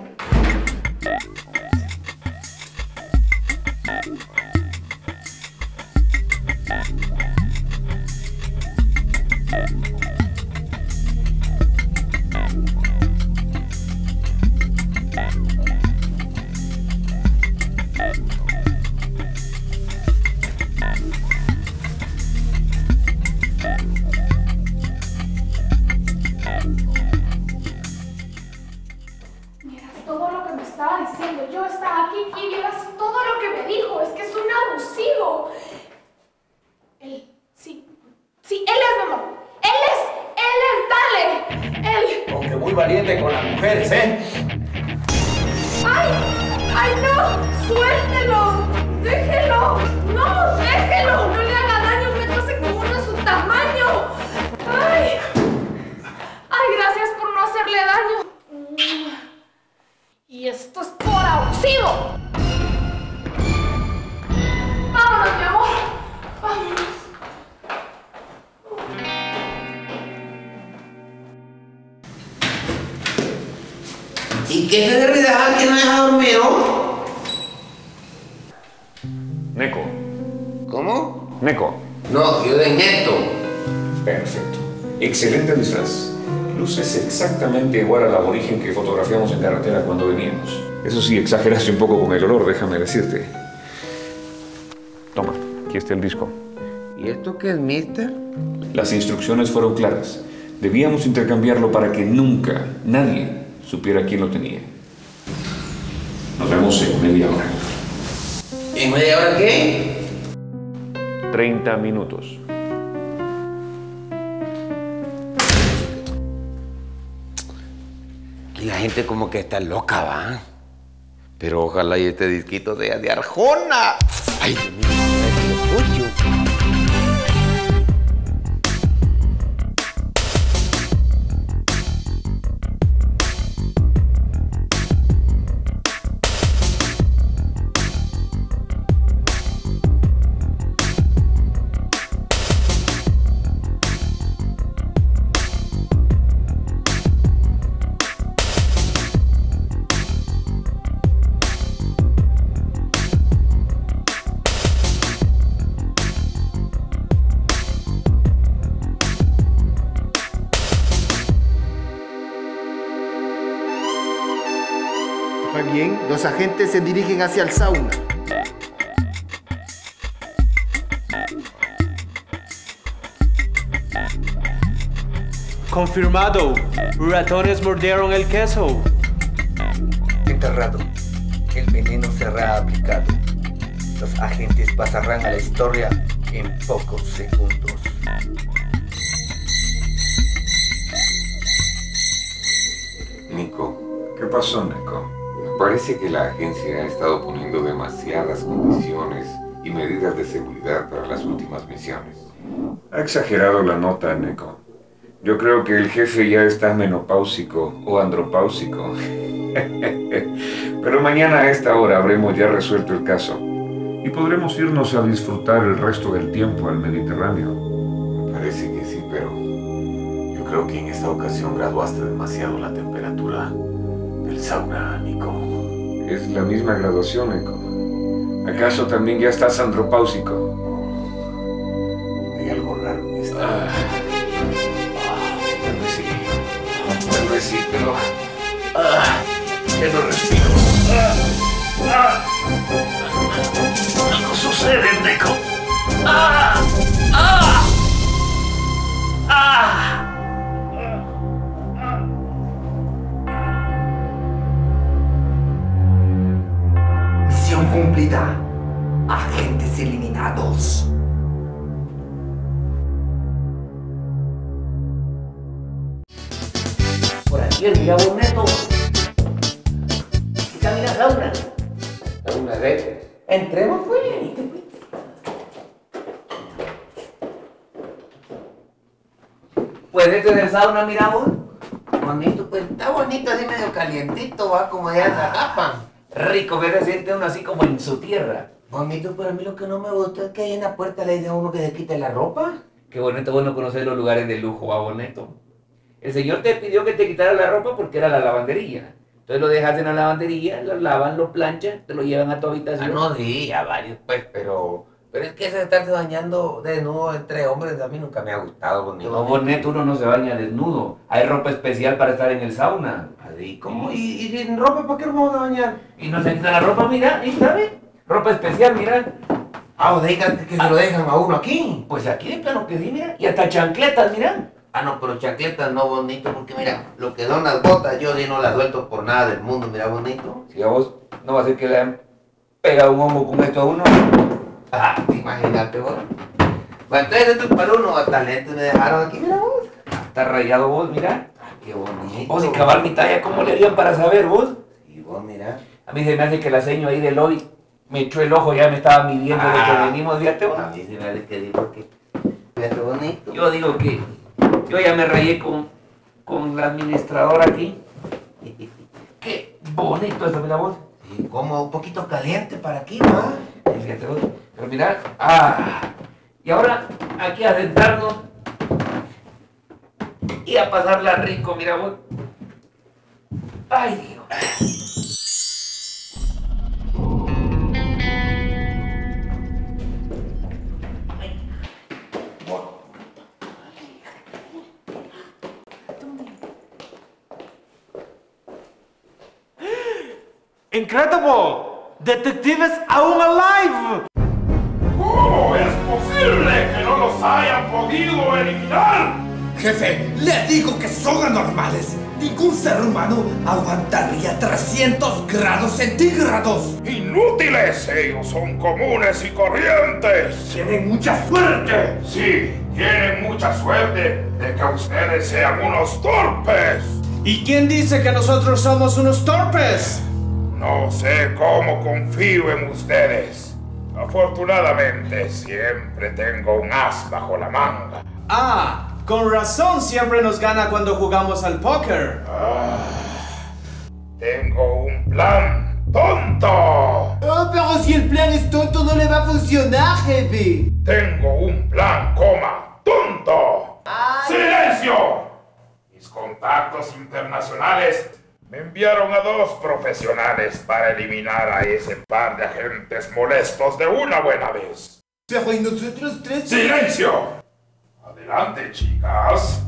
Todo lo que me estaba diciendo, yo estaba aquí y vieras todo lo que me dijo, es que es un abusivo. Él, sí, sí, él es, mi amor, él es, él es, dale, él. Aunque muy valiente con las mujeres, ¿eh? ¡Ay! ¡Ay, no! ¡Suéltelo! ¡Déjelo! ¡No! ¡Déjelo! ¡No le haga daño! ¡Métase con uno de su tamaño! ¡Ay! ¡Ay, gracias por no hacerle daño! Y esto es por abusivo. ¡Vámonos, mi amor! ¿Y qué se de relajar que no deja dormir, no? Neko. ¿Cómo? Neko. No, yo de Neto. Perfecto. Excelente disfraz. Luces exactamente igual al aborigen que fotografiamos en carretera cuando veníamos. Eso sí, exageraste un poco con el olor, déjame decirte. Toma, aquí está el disco. ¿Y esto qué es, mister? Las instrucciones fueron claras. Debíamos intercambiarlo para que nunca, nadie, supiera quién lo tenía. Nos vemos en media hora. ¿En media hora qué? treinta minutos. Y la gente como que está loca, ¿va? Pero ojalá y este disquito sea de Arjona. Ay, Dios mío, me lo escucho. Muy bien, los agentes se dirigen hacia el sauna. Confirmado. Ratones mordieron el queso. Enterrado. El veneno será aplicado. Los agentes pasarán a la historia en pocos segundos. Nico, ¿Qué pasó, Neko? me parece que la agencia ha estado poniendo demasiadas condiciones y medidas de seguridad para las últimas misiones. Ha exagerado la nota, Neko. Yo creo que el jefe ya está menopáusico o andropáusico. Pero mañana a esta hora habremos ya resuelto el caso. Y podremos irnos a disfrutar el resto del tiempo al Mediterráneo. Me parece que sí, pero yo creo que en esta ocasión graduaste demasiado la temperatura del sauna, Nico. Es la misma graduación, Neko. ¿Acaso también ya estás andropáusico? Hay algo raro en esta. Ah. Tal vez sí. Tal vez sí, pero... Ah, que no respiro. Ah, ah. Algo sucede, Neko. Ah, ah, ah. Misión cumplida. Agentes eliminados. Por aquí el mirabo Neto. Aquí camina sauna. Sauna de... Entremos, pues. Pues este es el sauna, miramos. Bonito, pues está bonito, así medio calientito, va, como de Azagapa. Rico, ver se siente uno así como en su tierra. Bonito, pero a mí lo que no me gusta es que ahí en la puerta le dice a uno que se quite la ropa. Qué bonito, bueno conocer los lugares de lujo, va, bonito. El señor te pidió que te quitara la ropa porque era la lavandería. Entonces lo dejas en la lavandería, lo lavan, lo planchan, te lo llevan a tu habitación. Ah, no, sí, a varios, pues, pero... Pero es que eso de estarse bañando desnudo entre hombres a mí nunca me ha gustado, bonito. No, bonito, uno no se baña desnudo. Hay ropa especial para estar en el sauna. ¿Y cómo? ¿Y, y sin ropa para qué nos vamos a bañar? Y no se quita la ropa, mira, ahí está, ¿ve? Ropa especial, mira. Ah, o digan que se lo dejan a uno aquí. Pues aquí de plano que sí, mira. Y hasta chancletas, mira. Ah, no, pero chancletas no, bonito, porque mira, lo que son las botas, yo sí no las suelto por nada del mundo, mira, bonito. Si a vos no va a ser que le han pegado un hongo con esto a uno. Ah, imagínate vos. Bueno, entonces esto es para uno, hasta lentes me dejaron aquí, mira vos. Está rayado vos, mira. Ah, qué bonito. Vos y cabal mi talla, ¿cómo le harían para saber vos? Y vos, mira. A mí se me hace que la seño ahí del hoy me echó el ojo, ya me estaba midiendo ah, de que venimos, fíjate vos. A mí se me hace que digo que... Fíjate bonito. Yo digo que yo ya me rayé con, con la administradora aquí. Qué bonito eso, mira vos. Y como un poquito caliente para aquí, ¿no? Y fíjate vos. Pero mira, ah, y ahora aquí a sentarnos y a pasarla rico, mira vos. Ay, Dios. Incredible! Detectives aún alive! ¿Cómo es posible que no los hayan podido eliminar? Jefe, le digo que son anormales. Ningún ser humano aguantaría trescientos grados centígrados. ¡Inútiles! Ellos son comunes y corrientes. Tienen mucha suerte. Sí, tienen mucha suerte de que ustedes sean unos torpes. ¿Y quién dice que nosotros somos unos torpes? No sé cómo confío en ustedes. Afortunadamente, siempre tengo un as bajo la manga. Ah, con razón siempre nos gana cuando jugamos al póker. Ah, tengo un plan tonto. Oh, pero si el plan es tonto no le va a funcionar, jefe. Tengo un plan, coma, tonto. Ay. ¡Silencio! Mis contactos internacionales me enviaron a dos profesionales para eliminar a ese par de agentes molestos de una buena vez. Pero ¿y nosotros tres? ¡Silencio! Adelante, chicas.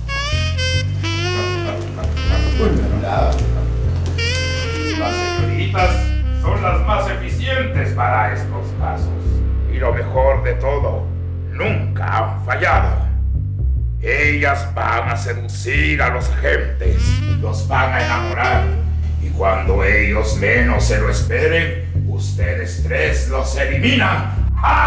Las señoritas son las más eficientes para estos casos. Y lo mejor de todo, nunca han fallado. Ellas van a seducir a los agentes, los van a enamorar. Y cuando ellos menos se lo esperen, ustedes tres los eliminan.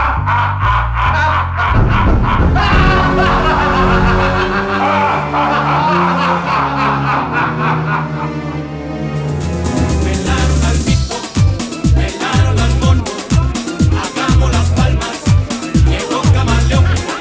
Pelaron al Vito, pelaron al mono, hagamos las palmas, llegó Camaleón.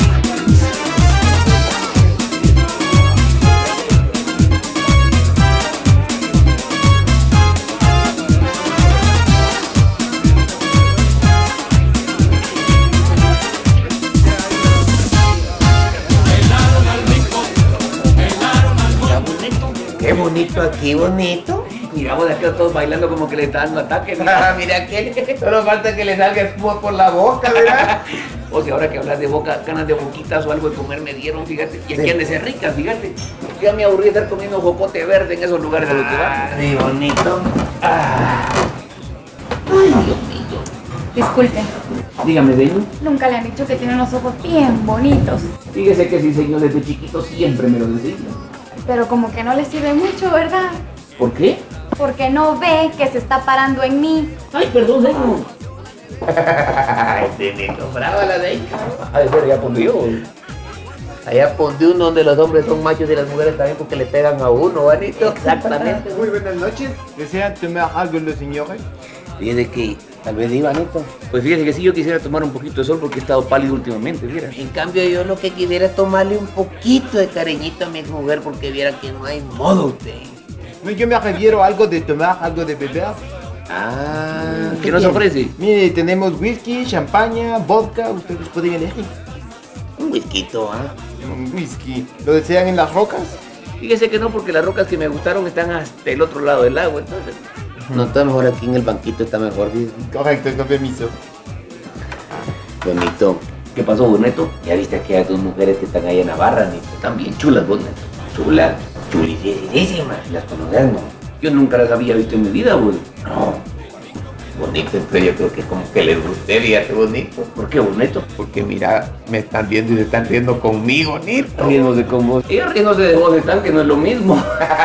Qué bonito aquí, bonito. Mira, vos de aquí todos bailando como que le están dando ataque. Ah, mira aquel, solo falta que le salga espuma por la boca, ¿verdad? O sea, ahora que hablas de boca, ganas de boquitas o algo de comer me dieron, fíjate. Y aquí han de ser ricas, fíjate. Ya me aburrí de estar comiendo jocote verde en esos lugares de los que van. Ay, bonito. Ah. Ay, Dios mío. Disculpen, Dígame, señor. nunca le han dicho que tiene unos ojos bien bonitos. Fíjese que sí, señor, desde chiquito siempre me lo decía. Pero como que no le sirve mucho, ¿verdad? ¿Por qué? Porque no ve que se está parando en mí. Ay, perdón, señor. Ay, bonito, brava la de ahí. Ay, pero ya pondió. Allá ponte uno donde los hombres son machos y las mujeres también porque le pegan a uno, bonito. Exactamente. Muy buenas noches. ¿Desean tomar algo los señores? Fíjate que tal vez iba, bonito. Pues fíjese que sí, yo quisiera tomar un poquito de sol porque he estado pálido últimamente, mira. En cambio, yo lo que quisiera es tomarle un poquito de cariñito a mi mujer porque viera que no hay modo usted. No, yo me refiero a algo de tomar, algo de beber. Ah, ¿qué nos ofrece? Mire, tenemos whisky, champaña, vodka, ustedes pueden elegir. Un whisky, ¿ah? Un whisky. ¿Lo desean en las rocas? Fíjese que no, porque las rocas que me gustaron están hasta el otro lado del lago, entonces. No, está mejor aquí en el banquito, está mejor. Correcto, con permiso. Bonito. ¿Qué pasó, Boneto? ¿Ya viste que hay dos mujeres que están ahí en Navarra, Nito? Están bien chulas, Boneto. Chulas, chulisísimas. ¿Las conoces, no? Yo nunca las había visto en mi vida, güey. No. Bonito, entonces yo creo que es como que les guste, fíjate, bonito. ¿Por qué, Boneto? Porque mira, me están viendo y se están riendo conmigo, Nito. Riéndose con vos. Ellos riéndose de vos están, que no es lo mismo.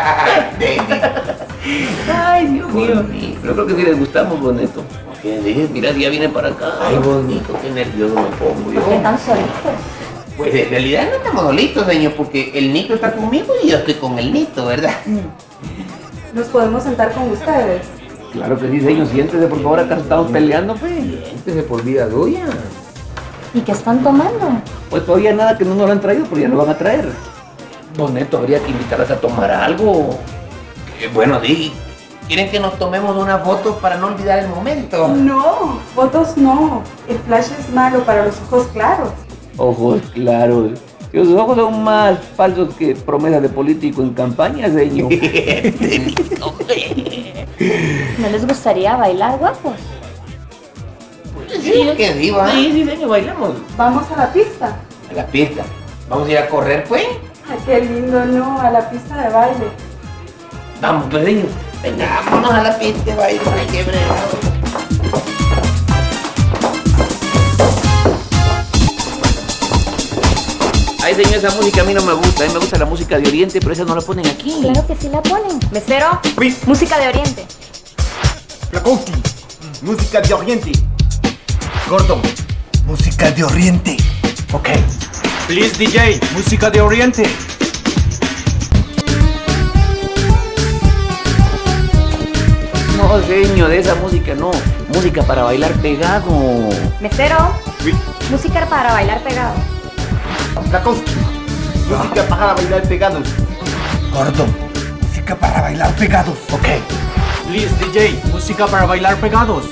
Ay, Dios mío. Yo creo que sí les gustamos, Boneto. ¿Qué dices? Mira, si ya vienen para acá. Ay, bonito, qué nervioso me pongo yo. ¿Por qué tan solitos? Pues en realidad no estamos solitos, señor, porque el Nito está conmigo y yo estoy con el Nito, ¿verdad? ¿Nos podemos sentar con ustedes? Claro que sí, señor. Siéntese, por favor, acaso estamos peleando, pues. Siéntese por vida tuya. ¿Y qué están tomando? Pues todavía nada que no nos lo han traído, pero ya lo van a traer. Boneto, habría que invitarlas a tomar algo. Eh, bueno, di, ¿quieren que nos tomemos una foto para no olvidar el momento? No, fotos no. El flash es malo para los ojos claros. Ojos claros. Sus ojos son más falsos que promesas de político en campaña, señor. ¿No les gustaría bailar, guapos? Sí, que diva. Sí, sí, señor, bailamos. Vamos a la pista. A la pista. Vamos a ir a correr, pues. Ay, qué lindo, ¿no? A la pista de baile. Vamos, pues, señor. Venga, vámonos a la pista de baile. Ay, qué bravo. Ay, señor, esa música a mí no me gusta. A mí me gusta la música de Oriente, pero esa no la ponen aquí. Claro que sí la ponen. Mesero, Oui. música de Oriente. Lacosti, música de Oriente. Gordon, música de Oriente. Ok. Please, D J, música de Oriente. No, señor, de esa música no. Música para bailar pegado. Mesero, Oui. música para bailar pegado. Lacosti, música para bailar pegados. Gordon, música para bailar pegados. Ok. Please, D J, música para bailar pegados.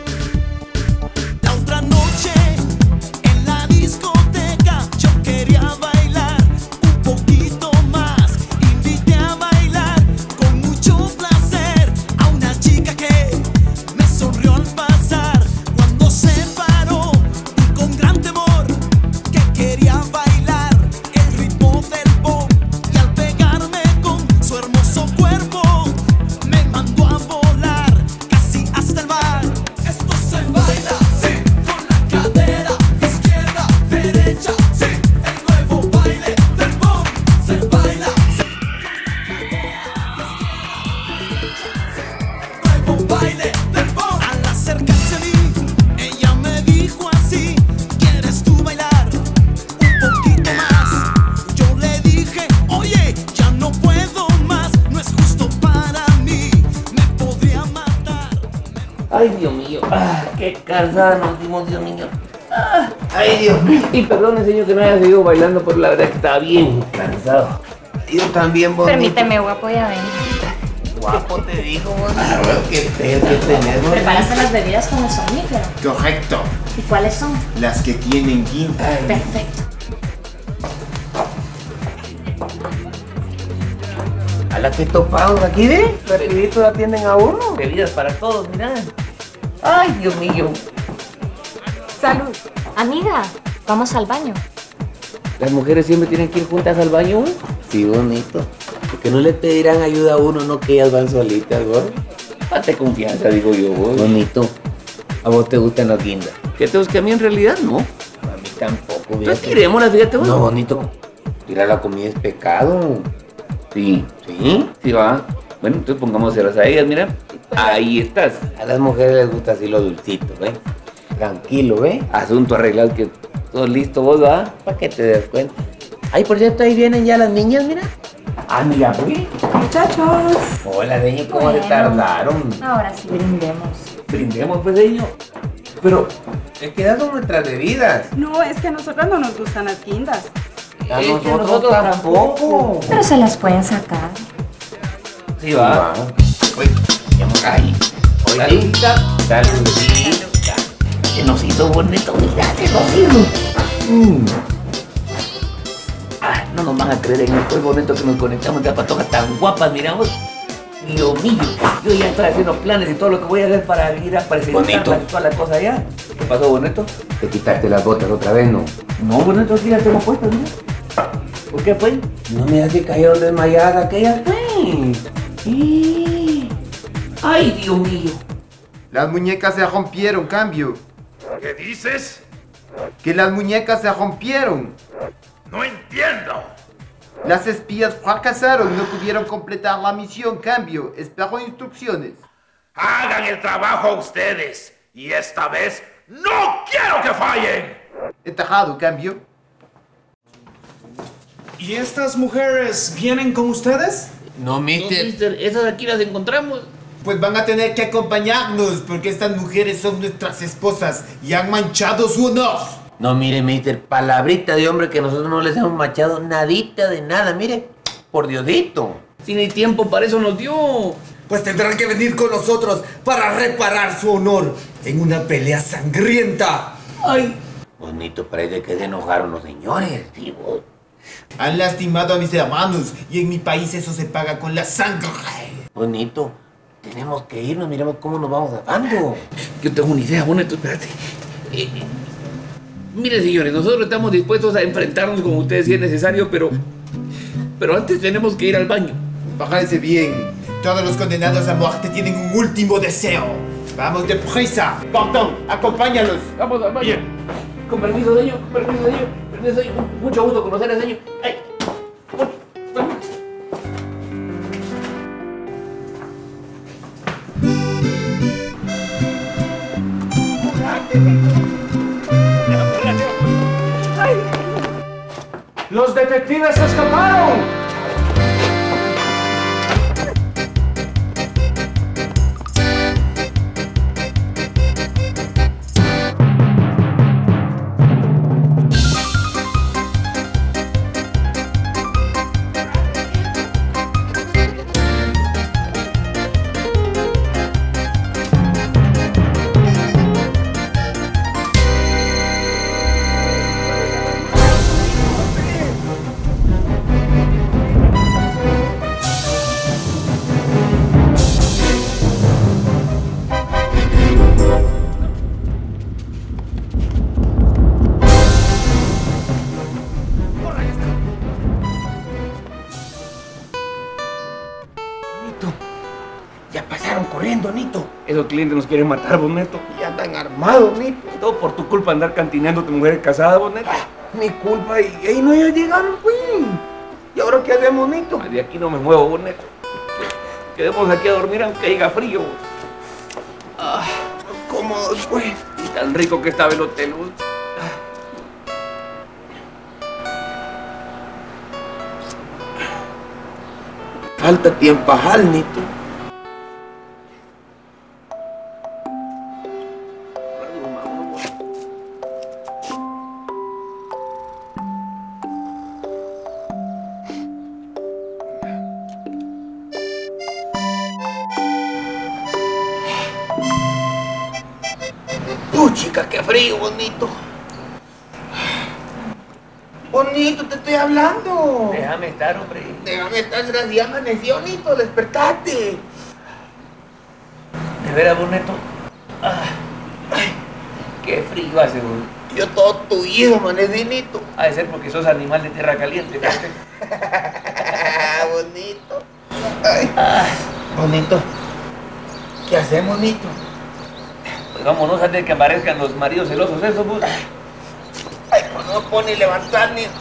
La otra noche en la discoteca yo quería bailar un poquito más. Invité a bailar con mucho placer a una chica que me sonrió al pasar cuando se paró y con gran temor que quería bailar el ritmo del pop y al pegarme con su hermoso cuerpo me mandó a volar casi hasta el mar. Esto se baila, sí, con la cadera izquierda, derecha, sí, el nuevo baile del pop se baila, sí, nuevo baile del pop. Al acercarse a mí, ella me dijo así: ¿quieres tú bailar un poquito más? Yo le dije: oye, ya no puedo más, no es justo para mí, me podría matar. Ay, Dios mío. Ah, qué cansada nos dimos, Dios mío. Ah, ay, Dios mío. Y perdone, señor, que no haya seguido bailando, pero la verdad es que estaba bien cansado. Yo también, bonito. Permíteme, guapo, ya ven. Guapo te digo, bonito. Ah, bueno, qué feo que tenemos. Preparaste las bebidas con el somnífero. Correcto. ¿Y cuáles son? Las que tienen quinta. Perfecto. A la que topamos aquí, ¿ve? Rapidito atienden a uno. Bebidas para todos, mirá. Ay, Dios mío. Salud. Amiga, vamos al baño. ¿Las mujeres siempre tienen que ir juntas al baño? Sí, bonito. Porque no le pedirán ayuda a uno, no que ellas van solitas, ¿vos? Date confianza, digo yo, vos. Bonito. ¿A vos te gustan las guindas? ¿Qué te que a mí en realidad no? A mí tampoco, Entonces tirémoslas, fíjate vos. No, bonito. Tirar la comida es pecado. Sí. ¿Sí? Sí, va. Bueno, entonces pongamos a ellas, mira. Ahí estás. A las mujeres les gusta así lo dulcito, ¿ves? Tranquilo, ¿ves? Asunto arreglado, que todo listo vos, ¿va? Para que te des cuenta. Ay, por cierto, ahí vienen ya las niñas, mira. Ah, mira, pues. Muchachos. Hola, niña, ¿cómo Bueno. se tardaron? Ahora sí brindemos. Brindemos, pues, señor. Pero, es que esas son nuestras bebidas. No, es que a nosotros no nos gustan las guindas. A Es que nosotros, nosotros tampoco. Pero se las pueden sacar. sí, va. Uy, ahí. Ahorita, saludito. Se nos hizo bonito, mira, se nos hizo. Mm. Ay, no nos van a creer en el momento que nos conectamos de patojas tan guapas, miramos. Dios mío, yo ya estoy haciendo planes y todo lo que voy a hacer para ir a presentar toda la cosa allá. ¿Qué pasó, Boneto? Te quitaste las botas otra vez, ¿no? No, Boneto, sí las tengo puestas, mira. ¿Por qué, pues? No me das que cayeron desmayadas aquellas, pues. Y... Ay, Dios mío. Las muñecas se rompieron, cambio. ¿Qué dices? Que las muñecas se rompieron. No entiendo. Las espías fracasaron, no pudieron completar la misión, cambio. Espero instrucciones. Hagan el trabajo ustedes. Y esta vez no quiero que fallen. Enterrado, cambio. ¿Y estas mujeres vienen con ustedes? No, mister. No, mister, esas aquí las encontramos. Pues van a tener que acompañarnos, porque estas mujeres son nuestras esposas y han manchado su honor. No, mire, mister, palabrita de hombre que nosotros no les hemos machado nadita de nada, mire. Por Diosito. Si ni tiempo para eso nos dio. Pues tendrán que venir con nosotros para reparar su honor en una pelea sangrienta. Ay. Bonito, parece que se enojaron los señores. Sí, vos. Han lastimado a mis hermanos y en mi país eso se paga con la sangre. Bonito, tenemos que irnos, miremos cómo nos vamos dando. Yo tengo una idea, Bonito, espérate. Eh, eh, mire, señores, nosotros estamos dispuestos a enfrentarnos con ustedes si es necesario, pero... Pero antes tenemos que ir al baño. Pájense bien. Todos los condenados a muerte tienen un último deseo. Vamos deprisa. Cordón, acompáñalos. Vamos al baño. Bien. Con permiso, señor. Con permiso, señor. Permiso, señor. Mucho gusto conocer al señor. Ay. ¡Los detectives escaparon! Ya pasaron corriendo, Nito. Esos clientes nos quieren matar, Boneto. Ya están armados, Nito. Todo por tu culpa andar cantineando a tu mujer casada, Boneto. Ah, mi culpa. Y ahí no ya llegaron, pues. ¿Y ahora qué hacemos, Nito? De aquí no me muevo, Boneto. Quedemos aquí a dormir aunque haya frío. Ah, cómodos, pues. Y tan rico que estaba el hotel, pues. Falta tiempo, Nito. Chica, qué frío, Bonito. Bonito, te estoy hablando. Déjame estar, hombre. Déjame estar, si ya amaneció, Bonito, despertate. De veras, Bonito. Ah, ay, qué frío hace, güey. Yo todo tullido, amanecí, Nito. Ha de ser porque sos animal de tierra caliente, ¿viste? Bonito. Ay, ah, Bonito. ¿Qué hacemos, Nito? Vámonos antes de que aparezcan los maridos celosos esos, pues. Ay, pues no puedo ni levantar ni...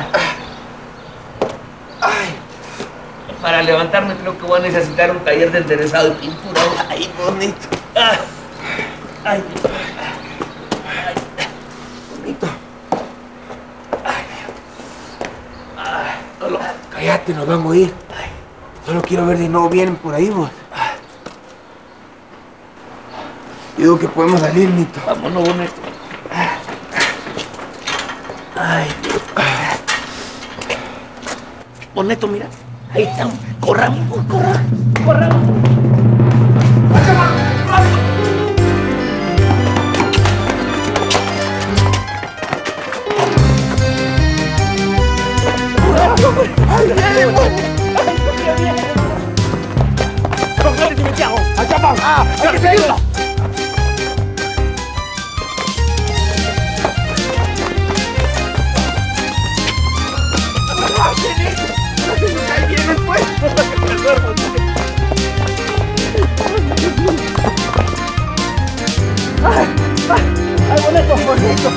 Ay. Para levantarme creo que voy a necesitar un taller de enderezado y pintura. Ay, Bonito. Ay. Ay. Ay. Bonito. Ay. Ay. Solo... Cállate, nos vamos a ir. Ay. Solo quiero ver si no vienen por ahí, vos. Digo que podemos salir, Nito. Vámonos, Bonito. Ay. Bonito, mira. Ahí están. Corramos, corramos, corramos. ¡Ay, viene, güey! ¡Ay, viene! ¡Allá va! ¡Ah! ¡Hay que seguirlo! Ahí viene, pues. ¡Ay, Bonito, Bonito!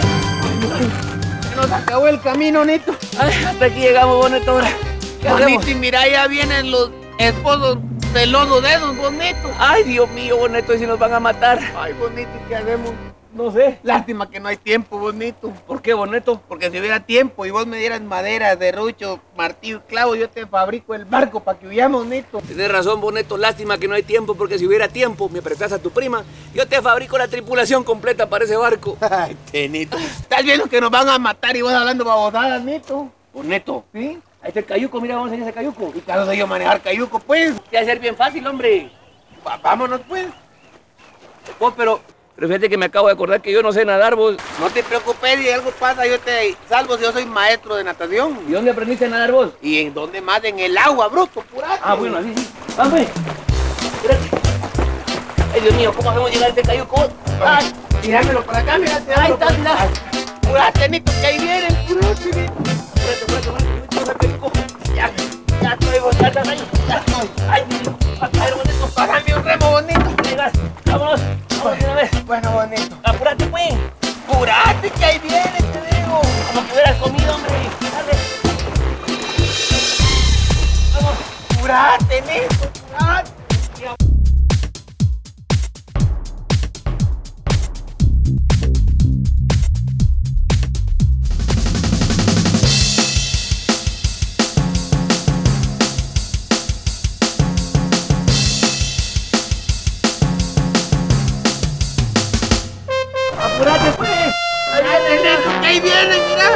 Se nos acabó el camino, Nito. Ay, hasta aquí llegamos, Bonito, ahora. ¿Qué hacemos? Y mira, ya vienen los esposos celosos de esos, Bonito. Ay, Dios mío, Bonito, ¿y si nos van a matar? Ay, Bonito, ¿qué hacemos? No sé. Lástima que no hay tiempo, Bonito. ¿Por qué, Bonito? Porque si hubiera tiempo y vos me dieras madera, derrucho, martillo y clavo, yo te fabrico el barco para que huyamos, Bonito. Tienes razón, Bonito. Lástima que no hay tiempo, porque si hubiera tiempo, me prestas a tu prima, yo te fabrico la tripulación completa para ese barco. Ay, Tenito. ¿Estás viendo que nos van a matar y vos hablando babosadas, Nito? Bonito. ¿Sí? Ahí está el cayuco, mira, vamos a enseñar ese cayuco. ¿Y claro de yo manejar cayuco, pues? Te va a ser bien fácil, hombre. Va, vámonos, pues. Vos, pero... Pero fíjate que me acabo de acordar que yo no sé nadar, vos. No te preocupes, si algo pasa, yo te salvo, si yo soy maestro de natación. ¿Y dónde aprendiste a nadar vos? ¿Y en dónde más? En el agua, bruto, purate. Ah, bueno, así sí. Vamos, espérate. Ay, Dios mío, ¿cómo hacemos llegar a este cayuco? Ay, tirámelo para acá, mira. Ahí está, mira. Purate, Nito, que ahí vienen, purate, Nito. Purate, purate, purate. Ya, ya estoy, vos, ya estás ahí. Ya estoy. Ay, va a caer, bonito. Pásame un remo, bonito. Venga, vámonos. Vamos de una vez. Bueno, bonito. Apúrate, pues. Purate, que ahí vienen, te digo. Como que hubieras comido, hombre. Dale. Vamos. Purate, Nito, purate. Apúrate, pues. Purate, Nito, que ahí vienen, mira.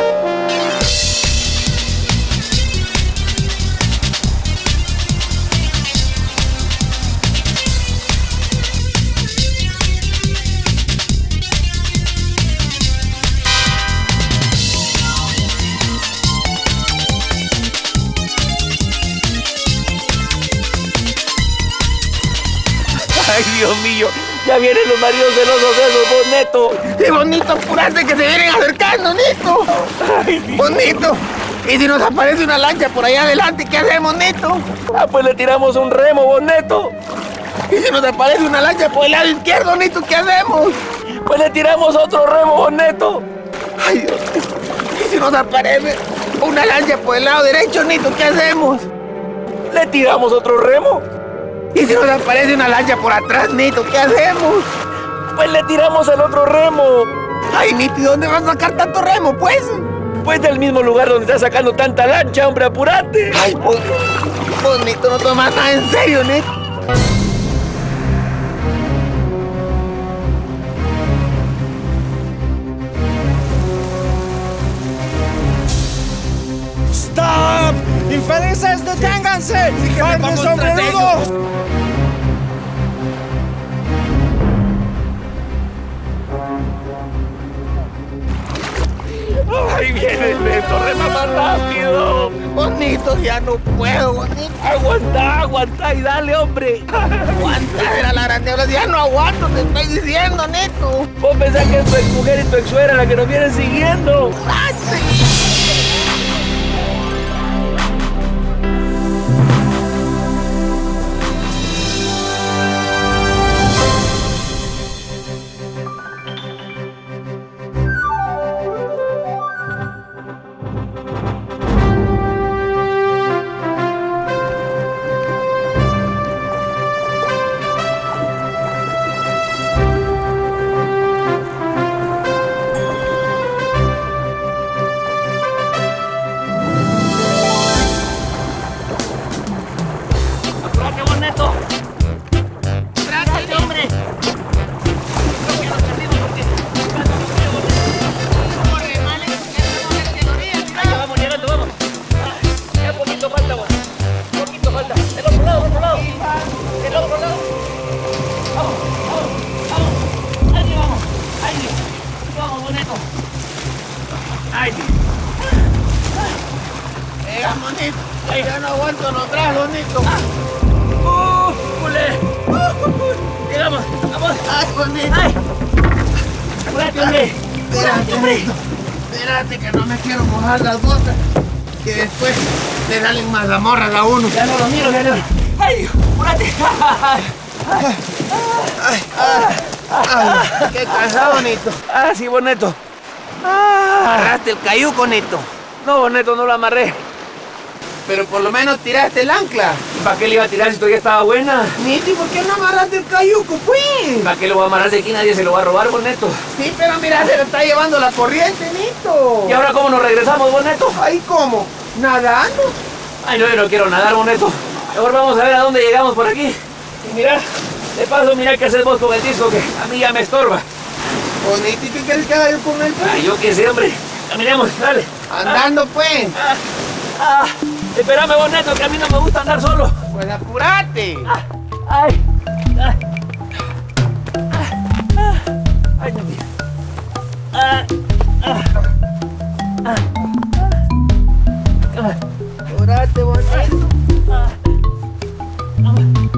Ay, Dios mío, ya vienen los maridos celosos esos, vos, Neto. ¡Qué bonito, apurate, que se vienen acercando, Nito! Ay, Dios. ¡Bonito! ¿Y si nos aparece una lancha por allá adelante, qué hacemos, Nito? Ah, pues le tiramos un remo, vos, Neto. ¿Y si nos aparece una lancha por el lado izquierdo, Nito, qué hacemos? Pues le tiramos otro remo, vos, Neto. ¡Ay, Dios! ¿Y si nos aparece una lancha por el lado derecho, Nito, qué hacemos? Le tiramos otro remo. ¿Y si nos aparece una lancha por atrás, Nito, qué hacemos? Pues le tiramos el otro remo. Ay, Nito, ¿y dónde vas a sacar tanto remo, pues? Pues del mismo lugar donde estás sacando tanta lancha, hombre, apurate. Ay, pues, pues Nito, no tomas nada en serio, Nito. ¡Stop! ¡Infelices, deténganse! ¡Falsos sombrerudos! ¡Ay, viene el Neto! ¡Rema más rápido! Bonito, ya no puedo, bonito. Aguanta, aguanta y dale, hombre. Aguanta, era la grande, ya no aguanto, te estoy diciendo, Neto. Vos pensás que es tu exmujer y tu exsuegra la que nos vienen siguiendo. ¡Ay, sí! Venga, monito. Ya no aguanto los brazos, Nito. ¡Uh, culé! Uh, ¡Llegamos! ¡Vamos! ¡Ay, bonito! ¡Ay! ¡Espérate, hombre! Espérate, hombre. Espérate que no me quiero mojar las botas. Que después le salen mazamorras a uno. Ya no lo miro, ya no. ¡Ay! ¡Apúrate! ¡Ay! ¡Ay! ¡Ay! ¡Qué cansado, Nito! ¡Ah, sí, Boneto! ¡Ah! Agarraste el cayuco, Nito. No, Boneto, no lo amarré. Pero por lo menos tiraste el ancla. ¿Y para qué le iba a tirar si todavía estaba buena? Nito, ¿y por qué no amarraste el cayuco, pues? ¿Para qué lo va a amarrar de aquí? Nadie se lo va a robar, Boneto. Sí, pero mira, se lo está llevando la corriente, Nito. ¿Y ahora cómo nos regresamos, Boneto? ¿Ahí cómo? ¿Nadando? Ay, no, yo no quiero nadar, Boneto. Mejor vamos a ver a dónde llegamos por aquí. Y mira, de paso, mira qué haces vos con el disco, que a mí ya me estorba. Bonito, ¿y qué quieres que haga yo con él, pues? Ay, yo qué sé, hombre. Caminemos, dale. Andando, pues. Ah, ah, espérame, Boneto, que a mí no me gusta andar solo. Pues apúrate. Ah, ay, ay, ah, ah. Ay, Dios mío. Ah, ah, ah, ah. Orate, bonito. Ah, ah.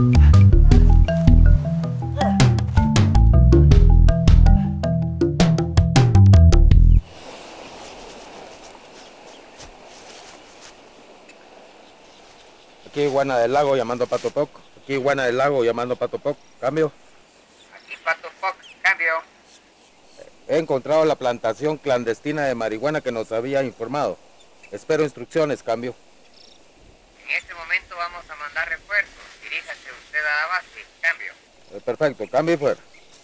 Aquí Iguana del Lago llamando a Pato Poc. Aquí Iguana del Lago llamando a Pato Poc. Cambio. Aquí Pato Poc, cambio. He encontrado la plantación clandestina de marihuana que nos había informado. Espero instrucciones, cambio. En este momento vamos a mandar refuerzos. Diríjase usted a la base, cambio. Eh, perfecto, cambio y fuera.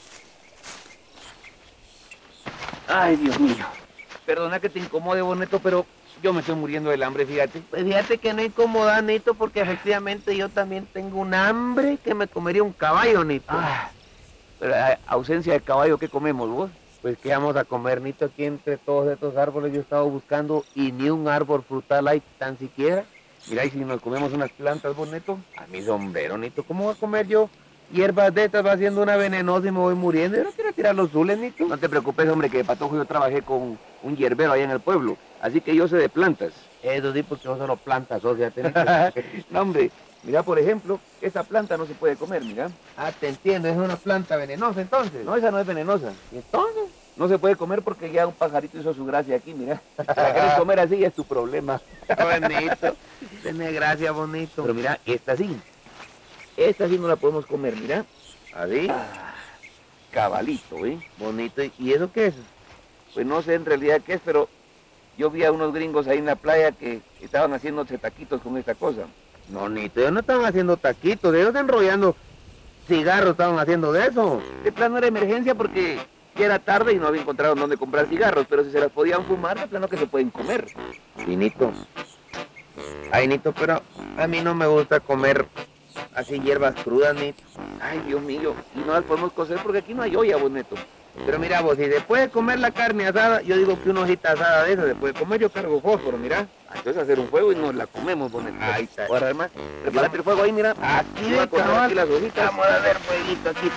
Ay, Dios mío. Perdona que te incomode, Boneto, pero yo me estoy muriendo del hambre, fíjate. Pues fíjate que no incomoda, Nito, porque efectivamente yo también tengo un hambre que me comería un caballo, Nito. Ah, pero a ausencia de caballo, ¿qué comemos vos? Pues ¿qué vamos a comer, Nito? Aquí entre todos estos árboles yo he estado buscando y ni un árbol frutal hay tan siquiera. Mira, y si nos comemos unas plantas, Boneto. A mi sombrero, Nito, ¿cómo voy a comer yo hierbas de estas? Va haciendo una venenosa y me voy muriendo. Yo no quiero tirar los zules, Nito. No te preocupes, hombre, que de patojo yo trabajé con un hierbero allá en el pueblo. Así que yo sé de plantas. Eso sí, porque vos solo plantas, o sea, tenés que... No, hombre, mira, por ejemplo, esta planta no se puede comer, mira. Ah, te entiendo, es una planta venenosa, entonces. No, esa no es venenosa. ¿Y entonces? No se puede comer porque ya un pajarito hizo su gracia aquí, mira. Si la quieres comer así es tu problema. Bonito. Tenés gracia, bonito. Pero mira, esta sí. Esta sí no la podemos comer, mira. ¿Así? Ah, cabalito, ¿eh? Bonito. ¿Y eso qué es? Pues no sé en realidad qué es, pero yo vi a unos gringos ahí en la playa que estaban haciéndose taquitos con esta cosa. No, Nito, ellos no estaban haciendo taquitos, ellos enrollando cigarros, estaban haciendo de eso. De plano era emergencia porque ya era tarde y no había encontrado dónde comprar cigarros, pero si se las podían fumar, de plano que se pueden comer. Sí, Nito. Ay, Nito, pero a mí no me gusta comer así hierbas crudas, Nito. Ay, Dios mío, y no las podemos cocer porque aquí no hay olla, Boneto. Pero mira vos, si después de comer la carne asada, yo digo que una hojita asada de esa, después de comer yo cargo fósforo, mira. Entonces hacer un fuego y nos la comemos, Boneto. Ahí está. Ahora, además, prepárate el fuego ahí, mira. Aquí de cabal, aquí las hojitas. Vamos a hacer fueguito aquí.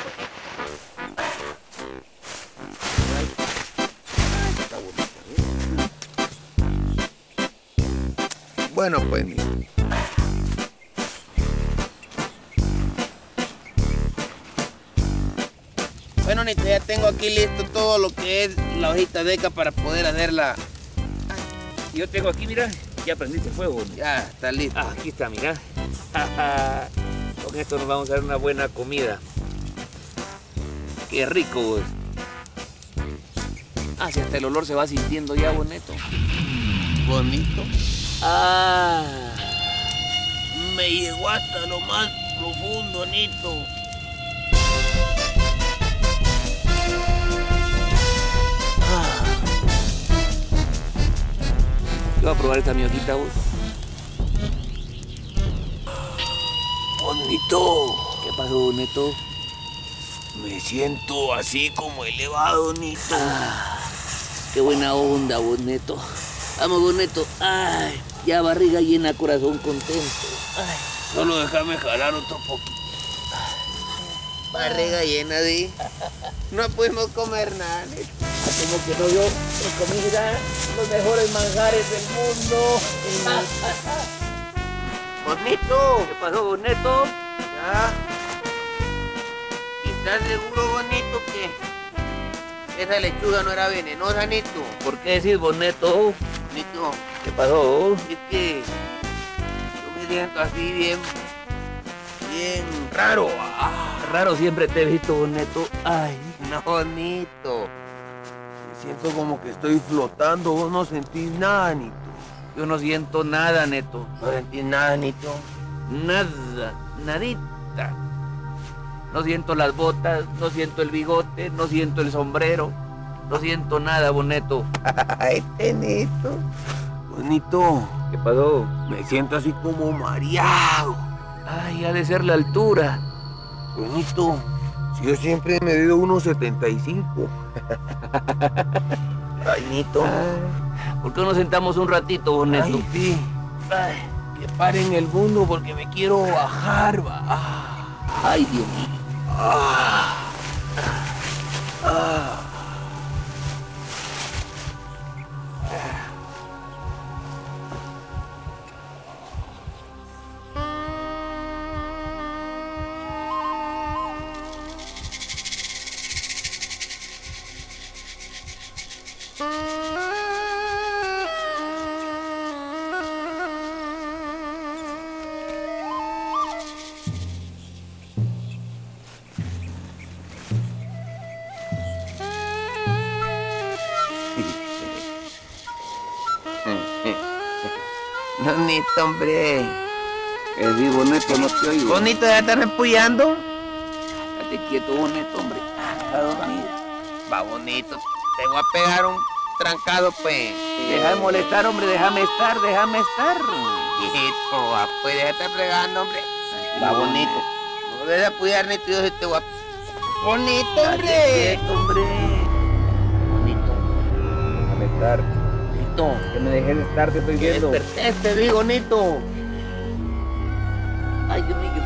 Bueno, pues, Nito. Bueno, Nito, ya tengo aquí listo todo lo que es la hojita deca para poder hacerla. Yo tengo aquí, mira, ya prendiste el fuego. Ya, está listo. Ah, aquí está, mira. Con esto nos vamos a dar una buena comida. Qué rico, vos. Ah, si hasta el olor se va sintiendo ya, Boneto. Bonito. Ah, me llegó hasta lo más profundo, Nito. Yo voy a probar esta mi hojita, vos. Bonito. ¿Qué pasó, Boneto? Me siento así como elevado, Nito. Ah, qué buena onda, Boneto. Vamos, Boneto. Ay, ya barriga llena, corazón contento. Ay. Solo déjame jalar otro poquito. Barriga llena de... No pudimos comer nada, Nito. Como que no, yo me comí, mira, los mejores manjares del mundo. Bonito. ¿Qué pasó, Boneto? Ya. ¿Y estás seguro, Bonito, que esa lechuga no era venenosa, Nito? ¿Por qué decís, Boneto? Nito. ¿Qué pasó? Es que yo me siento así bien, bien raro. Ah. Raro siempre te he visto, Boneto. Ay. No, Nito. Me siento como que estoy flotando. Vos no sentís nada, Nito. Yo no siento nada, Neto. ¿No sentís nada, Nito? Nada, nadita. No siento las botas, no siento el bigote, no siento el sombrero. No siento nada, Boneto. Este Nito. Bonito. ¿Qué pasó? Me siento así como mareado. Ay, ha de ser la altura. Bonito. Si yo siempre he medido uno setenta y cinco. Ay, Nito. Ay, ¿por qué no nos sentamos un ratito, Boneto? Ay, sí. Ay, que paren el mundo porque me quiero bajar, va. Ay, Dios mío. Ah. Ah. Bonito, hombre. Que sí, bonito, no te oigo. Bonito, ya estás repullando. Estate quieto, bonito, hombre. A dormir. Va, bonito. Te voy a pegar un trancado, pues. Deja de molestar, hombre, déjame estar, déjame estar. Hijito, va, pues deja de estar fregando, hombre. Va, bonito. No debes apoyar ni tío si te voy a... Bonito, hombre. Quieto, hombre. Bonito. Déjame estar. Bonito. Que me dejes de estar, te estoy viendo. Despertaste, vi, bonito. Ay, Dios mío.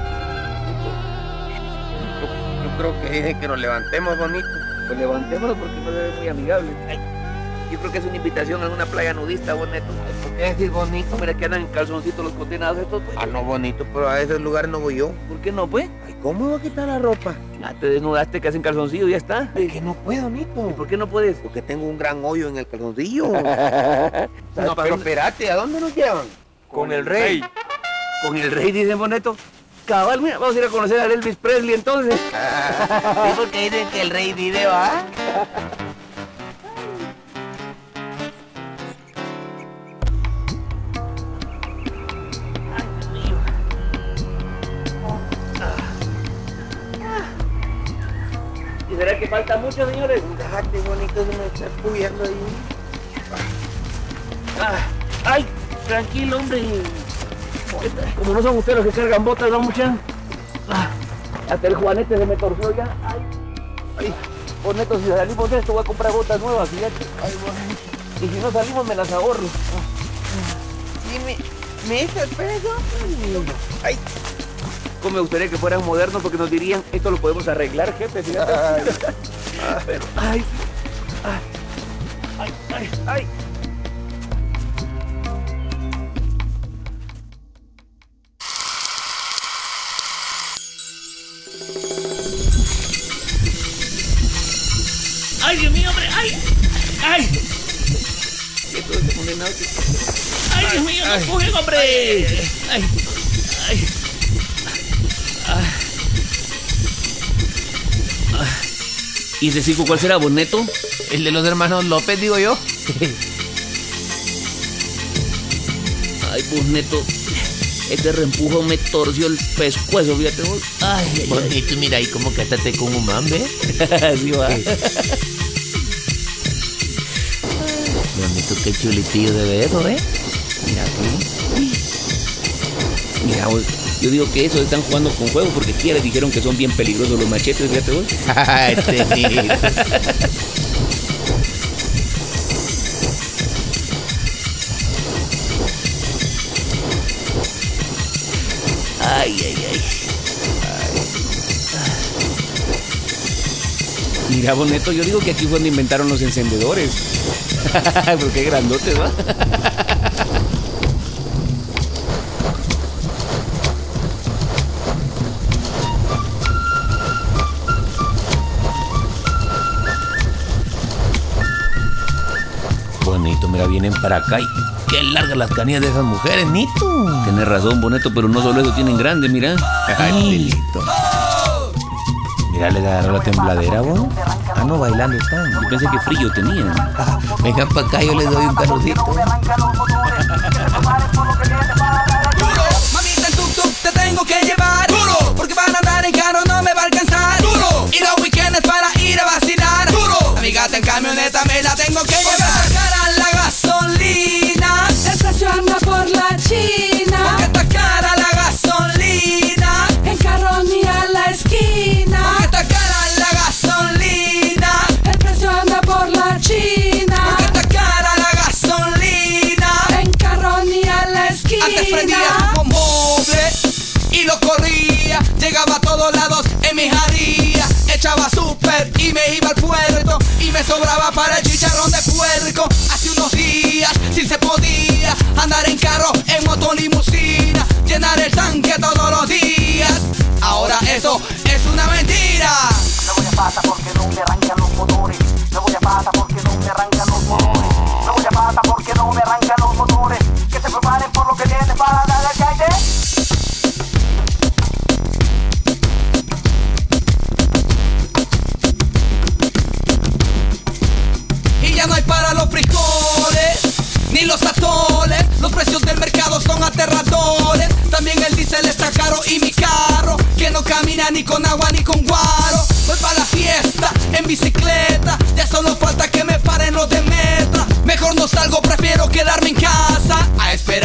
Yo, yo creo que dicen que nos levantemos, bonito. Pues levantémonos porque no debe ser muy amigable. Ay, yo creo que es una invitación a una playa nudista, bonito. ¿Por qué decir bonito? Mira que andan en calzoncitos los condenados estos, pues. Ah, no, bonito, pero a esos lugares no voy yo. ¿Por qué no, pues? Ay, ¿cómo voy a quitar la ropa? Ah, te desnudaste, que hacen calzoncillo, ya está. Es que no puedo, Nito. ¿Y por qué no puedes? Porque tengo un gran hoyo en el calzoncillo. No, pero pero espérate, ¿a dónde nos llevan? Con el rey. Con el rey, dicen, Boneto. Cabal, mira, vamos a ir a conocer a Elvis Presley entonces. Sí, porque dicen que el rey vive, ¿va? ¿Y será que falta mucho, señores? Déjate, bonito, se me está puyando ahí. Ah, ay, tranquilo, hombre. Como no son ustedes los que cargan botas, ¿no, mucha? Ah, hasta el Juanete se me torció ya. Ay, ay. Pues neto, si salimos de esto voy a comprar botas nuevas, fíjate. Ay, bueno. Y si no salimos me las ahorro. Sí, me, me hizo el peso. Ay. Como me gustaría que fueran modernos porque nos dirían, esto lo podemos arreglar, jefe, fíjate. Ay, pero, ay, ay, ay, ay. ¡Ay, Dios mío, hombre! ¡Ay! ¡Ay! ¡Ay, Dios mío! ¡No cogen, hombre! ¡Ay! ¡Ay! ¡Ay! ¿Y ese circo cuál será, Boneto? El de los hermanos López, digo yo. Ay, Boneto. Este reempujo me torció el pescuezo, fíjate vos. Ay, ay, bonito, ay. Mira ahí como que estate con un man, ¿ves? Así va. Bonito, qué chulitillo de ver, ¿eh? Mira, pues. Mira, vos, yo digo que esos están jugando con juegos porque aquí ya les dijeron que son bien peligrosos los machetes, fíjate vos. Este Ay, ay, ay. Mira, Boneto, yo digo que aquí fue donde inventaron los encendedores. Pero qué grandotes, ¿va? Bonito, mira, vienen para acá y qué largas las canillas de esas mujeres, Nito. Tienes razón, Boneto, pero no solo eso, tienen grandes, mira. Ay, Nito. Mira, le agarró la tembladera, vos. Ah, no, bailando están. Yo pensé que frío tenían. Ah, vengan para acá, yo les doy un calorcito. Mamita, en tuk-tuk te tengo que llevar. Duro. Porque para andar en carro no me va a alcanzar. Duro. Y los weekends para ir a vacilar. Duro. Mi gata en camioneta me la tengo que llevar. Porque está cara la gasolina. El precio anda por la China. Porque está cara la gasolina. En carro ni a la esquina. Porque está cara la gasolina. El precio anda por la China. Porque está cara la gasolina. En carro ni a la esquina. Antes prendía como moble y lo corría. Llegaba a todos lados en mi jarilla. Echaba súper y me iba al puerto. Y me sobraba para el chicharrón de puerco. Hace unos días sí se podía andar en carro, en moto, limusina, llenar el tanque todos los días. Ahora eso es una mentira. No voy a pata porque no me arrancan los motores. No voy a pata porque no me arrancan los motores. No voy a pata porque no me arrancan los motores. Que se preparen por lo que viene para dar el caide. Y ya no hay para los frijoles ni los atoles. Los precios del mercado son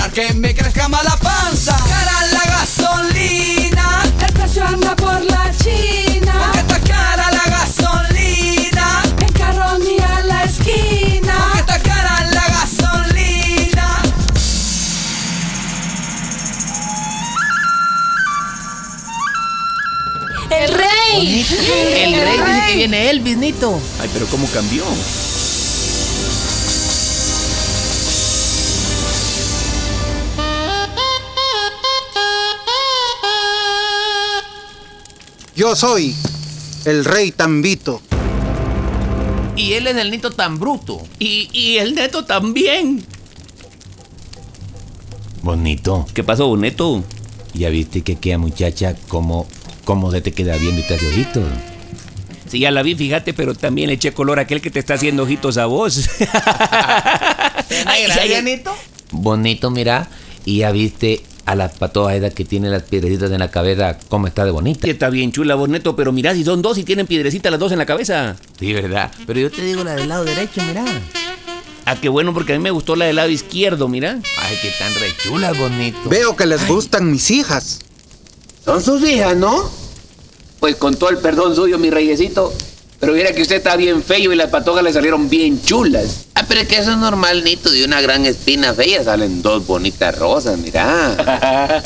pa' que me crezca más la panza. Cara la gasolina, El precio anda por la China. porque está cara la gasolina. En carro ni a la esquina. Porque está cara la gasolina. ¡El rey! El rey dice que viene Elvis, Nito. Ay, pero ¿cómo cambió? Yo soy el rey Tambito. Y él es el Nito tan bruto. Y, y el Neto también. Bonito. ¿Qué pasó, Neto? ¿Ya viste que aquella muchacha como, como se te queda viendo y te hace ojitos? Sí, ya la vi, fíjate, pero también le eché color a aquel que te está haciendo ojitos a vos. Ay, gracias, Nito. Bonito, mira. Y ya viste a la patoja esa que tiene las piedrecitas en la cabeza, cómo está de bonita. Sí, está bien chula, vos, Neto, pero mirá, si son dos y tienen piedrecitas las dos en la cabeza. Sí, ¿verdad? Pero yo te digo la del lado derecho, mira. Ah, qué bueno, porque a mí me gustó la del lado izquierdo, mira. Ay, qué tan re chula, bonito. Veo que les gustan mis hijas. Son sus hijas, ¿no? Pues con todo el perdón suyo, mi reyesito. Pero mira que usted está bien feo y las patojas le salieron bien chulas. Ah, pero es que eso es normal, Nito. De una gran espina fea salen dos bonitas rosas, mirá.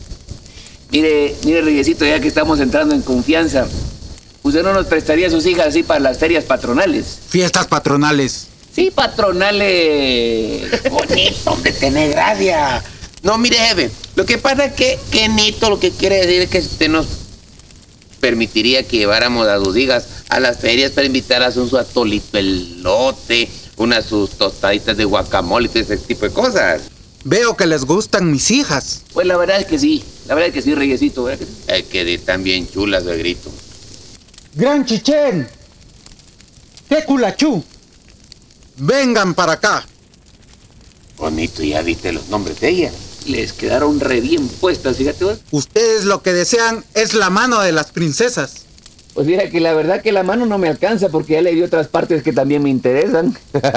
Mire, mire, reyesito, ya que estamos entrando en confianza, ¿usted no nos prestaría sus hijas así para las ferias patronales? Fiestas patronales. Sí, patronales. Bonito, hombre, tenés gracia. No, mire, jefe, lo que pasa es que, que Nito lo que quiere decir es que usted nos permitiría que lleváramos a sus hijas a las ferias para invitarlas a un su atolito elote, unas sus tostaditas de guacamole y todo ese tipo de cosas. Veo que les gustan mis hijas. Pues la verdad es que sí, la verdad es que sí, reyesito, ¿verdad? Es que están bien chulas, suegrito. Gran Chichén, Teculachú, vengan para acá. Bonito, ya viste los nombres de ellas. Les quedaron re bien puestas, fíjate vos. Ustedes lo que desean es la mano de las princesas. Pues mira que la verdad que la mano no me alcanza porque ya le di otras partes que también me interesan.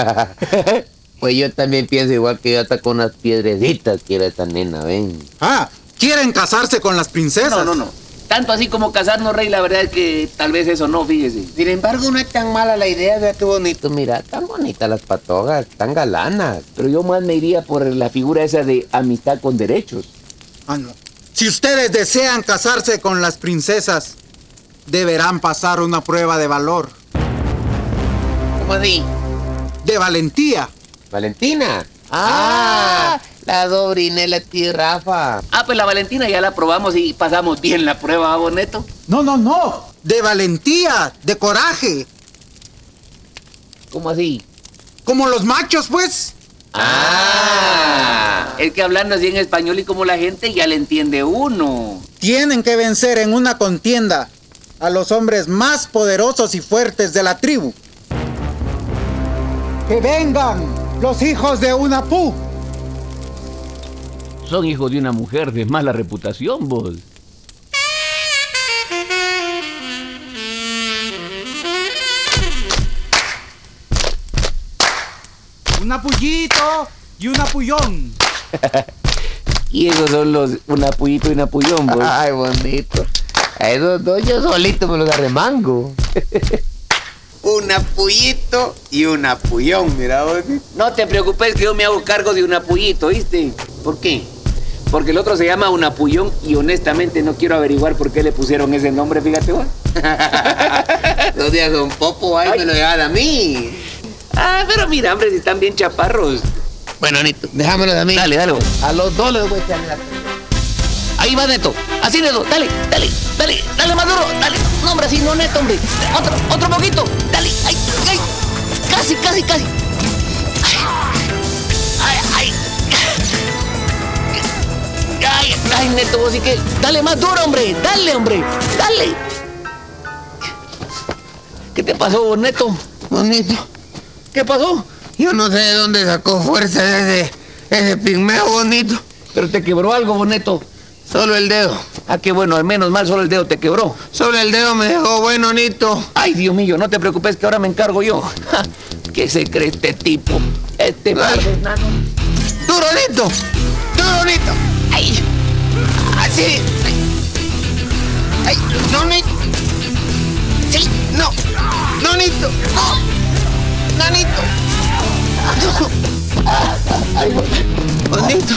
Pues yo también pienso igual que yo, hasta con unas piedrecitas quiero esta nena, ven. Ah, ¿quieren casarse con las princesas? No, no, no. Tanto así como casarnos, rey, la verdad es que tal vez eso no, fíjese. Sin embargo, no es tan mala la idea, vea qué bonito. Mira, tan bonitas las patojas, tan galanas. Pero yo más me iría por la figura esa de amistad con derechos. Ah, no. Si ustedes desean casarse con las princesas, deberán pasar una prueba de valor. ¿Cómo así? De valentía. ¿Valentina? Ah, ah, la Dobrinela Tirrafa. Ah, pues la Valentina ya la probamos y pasamos bien la prueba, Boneto. No, no, no. De valentía, de coraje. ¿Cómo así? Como los machos, pues. Ah, es que hablando así en español y como la gente ya le entiende uno. Tienen que vencer en una contienda a los hombres más poderosos y fuertes de la tribu. ¡Que vengan los hijos de Unapú! Son hijos de una mujer de mala reputación, vos. Un apullito y un apullón. Y esos son los un apullito y un apullón, vos. Ay, bonito. A esos dos yo solito me los arremango. Un apullito y un apullón, mira vos. No te preocupes que yo me hago cargo de un apullito, ¿viste? ¿Por qué? Porque el otro se llama un apullón y honestamente no quiero averiguar por qué le pusieron ese nombre, fíjate vos. Los días son popo, ahí me lo llevan a mí. Ah, pero mira, hombre, si están bien chaparros. Bueno, Nito, déjamelo de mí. Dale, dale vos. A los dos les voy a echar la... Ahí va, Neto. Así, Neto. Dale, dale, dale. Dale más duro. Dale. No, hombre, así no, Neto, hombre. Otro, otro poquito. Dale. Ay, ay. Casi, casi, casi. Ay, ay, ay. Ay, ay, Neto, vos sí que... Dale más duro, hombre. Dale, hombre. Dale. ¿Qué te pasó, vos, Neto? Bonito. ¿Qué pasó? Yo no sé de dónde sacó fuerza ese, ese pigmeo, bonito. ¿Pero te quebró algo, Boneto? Solo el dedo. Ah, qué bueno, al menos mal solo el dedo te quebró. Solo el dedo me dejó bueno, Nito. Ay, Dios mío, no te preocupes que ahora me encargo yo. Ja, ¿qué se cree este tipo? Este padre enano. ¡Duro, Nito! ¡Ay! ¡Así! ¡Ay! ¡No, Nito! ¡Sí! ¡No! ¡No, Nito! ¡No! ¡No, Nito! ¡Ay, bonito!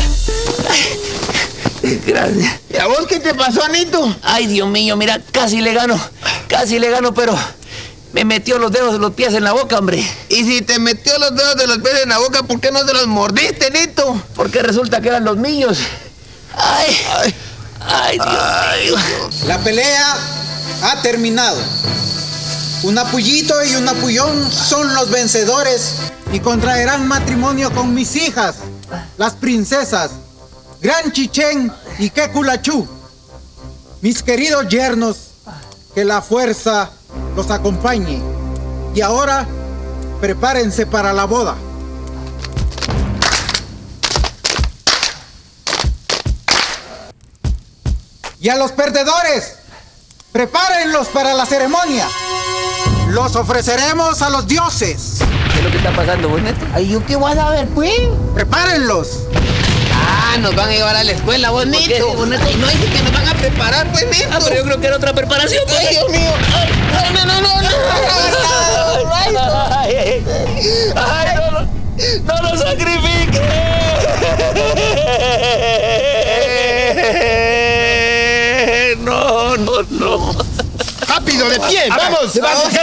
Gracias. ¿Y a vos qué te pasó, Nito? Ay, Dios mío, mira, casi le gano. Casi le gano, pero me metió los dedos de los pies en la boca, hombre. Y si te metió los dedos de los pies en la boca, ¿por qué no se los mordiste, Nito? Porque resulta que eran los míos. Ay, ay, ay, Dios ay, mío. La pelea ha terminado. Un apullito y un apullón son los vencedores y contraerán matrimonio con mis hijas, las princesas Gran Chichén y Kekulachú. Mis queridos yernos, que la fuerza los acompañe. Y ahora, prepárense para la boda. Y a los perdedores, prepárenlos para la ceremonia. Los ofreceremos a los dioses. ¿Qué es lo que está pasando, vos, Neto? Ay, ¿yo qué voy a ver, pues? Prepárenlos. Ah, nos van a llevar a la escuela, vos, Nito. ¿Por qué, Neto? No dice que nos van a preparar, pues, Nito. Ah, pero yo creo que era otra preparación, pues. Ay, Dios mío. Ay, no, no, no, no. Ay, ay, ay, no, no, no lo sacrifiques. No, no, no. ¡Rápido, de pie! ¡Vamos!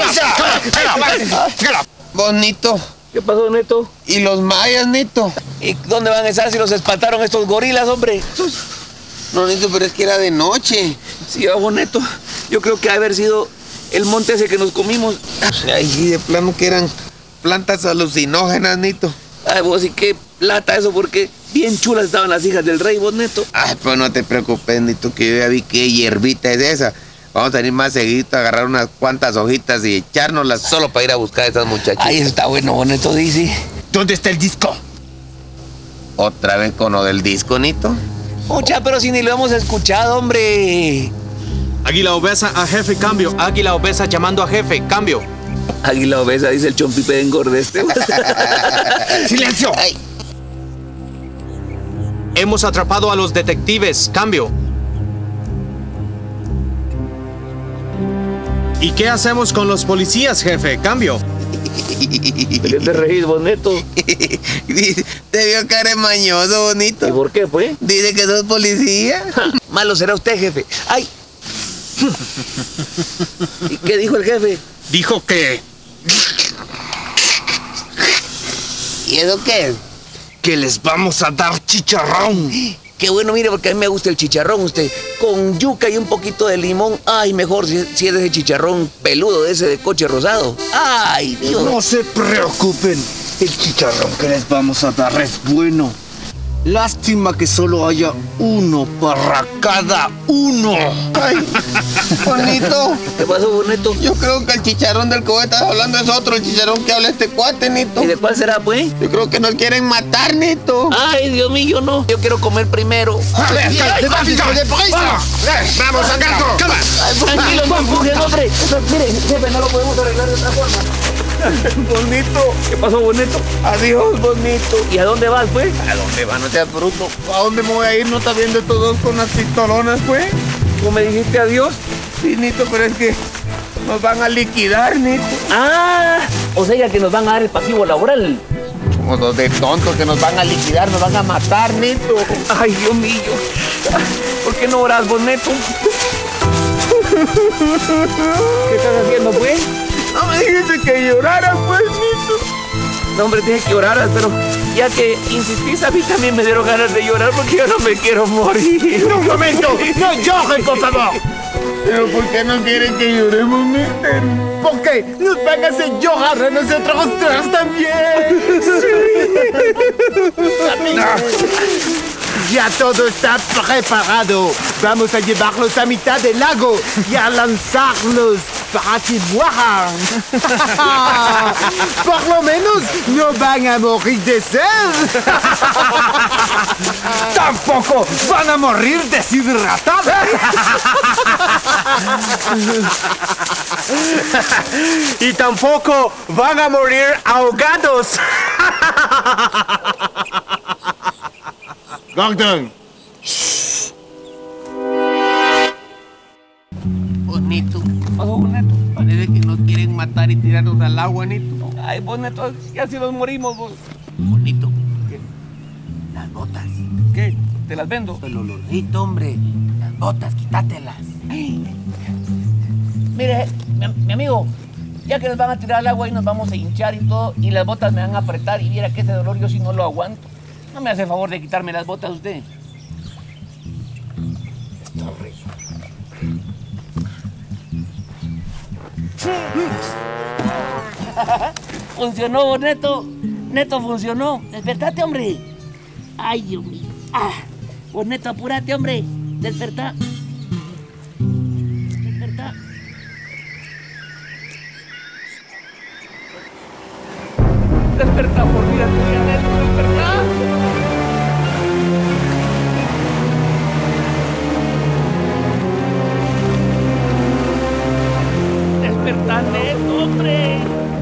Vos, Nito. ¿Qué pasó, Neto? ¿Y los mayas, Nito? ¿Y dónde van a estar si los espantaron estos gorilas, hombre? No, Nito, pero es que era de noche. Sí, ojo, Neto. Yo creo que ha de haber sido el monte ese que nos comimos. Ay, sí, de plano que eran plantas alucinógenas, Nito. Ay, vos, ¿y qué plata eso? Porque bien chulas estaban las hijas del rey, vos, Neto. Ay, pues no te preocupes, Nito, que yo ya vi qué hierbita es esa. Vamos a ir más seguidito a agarrar unas cuantas hojitas y echárnoslas solo para ir a buscar a esas muchachitas. Ay, eso está bueno, vos, Neto, dice. ¿Dónde está el disco? ¿Otra vez con lo del disco, Nito? Mucha, pero si ni lo hemos escuchado, hombre. Águila obesa a jefe, cambio. Águila obesa llamando a jefe, cambio. Águila obesa, dice el chompipe de engorde este. ¡Silencio! Ay. Hemos atrapado a los detectives, cambio. ¿Y qué hacemos con los policías, jefe? Cambio. ¿Qué te reís, vos, Neto? Te vio cara mañoso, bonito. ¿Y por qué, pues? Dice que sos policía. Malo será usted, jefe. ¡Ay! ¿Y qué dijo el jefe? Dijo que... ¿Y eso qué es? que les vamos a dar chicharrón. Qué bueno, mire, porque a mí me gusta el chicharrón, usted. Con yuca y un poquito de limón. Ay, mejor si, si es de ese chicharrón peludo, de ese de coche rosado. Ay, Dios. No se preocupen, el chicharrón que les vamos a dar es bueno. Lástima que solo haya uno para cada uno. Ay, bonito. ¿Qué pasó, bonito? Yo creo que el chicharrón del que estás hablando es otro, el chicharrón que habla este cuate, Nito. ¿Y de cuál será, pues? Yo creo que nos quieren matar, Nito. Ay, Dios mío, yo no. Yo quiero comer primero. A ver, vamos, Sangato. Tranquilo, no empujen, hombre. Mire, jefe, no lo podemos arreglar de otra forma. Bonito. ¿Qué pasó, bonito? Adiós, bonito. ¿Y a dónde vas, pues? ¿A dónde vas? No seas bruto. ¿A dónde me voy a ir? ¿No estás viendo estos dos con las pistolonas, pues? ¿Cómo me dijiste adiós? Sí, Nito, pero es que nos van a liquidar, Nito. Ah, o sea que nos van a dar el pasivo laboral. Somos dos de tontos que nos van a liquidar, nos van a matar, Nito. Ay, Dios mío. ¿Por qué no oras, vos, Neto? ¿Qué estás haciendo, pues? No me dijiste que llorara, pues, Nito. No, hombre, dije que lloraras, pero ya que insistís, a mí también me dieron ganas de llorar porque yo no me quiero morir. ¡Un momento! ¡No lloren, por favor! ¿Pero por qué no quieren que lloremos, mister? Porque nos van a hacer llorar a nosotros tres también. Ya todo está preparado. Vamos a llevarlos a mitad del lago y a lanzarlos para que mueran. Por lo menos no van a morir de sed. Tampoco van a morir deshidratados. Y tampoco van a morir ahogados. Gordon, Bonito. Oh, Neto. Parece que nos quieren matar y tirarnos al agua, Neto. Ay, vos, Neto, ya si nos morimos, vos. Bonito. ¿Qué? Las botas. ¿Qué? ¿Te las vendo? El olorcito, hombre. Las botas, quítatelas. Mire, mi, mi amigo, ya que nos van a tirar al agua y nos vamos a hinchar y todo, y las botas me van a apretar, y viera que ese dolor yo sí no lo aguanto. No me hace favor de quitarme las botas usted. Está horrible. Funcionó, Neto. Neto, funcionó. Despertate, hombre. Ay, Dios mío. Ah. Pues, Neto, apúrate, hombre. Despertá. Despertá. Despertá por vida tuya, Neto. Despertá. Despertá, Neto, hombre.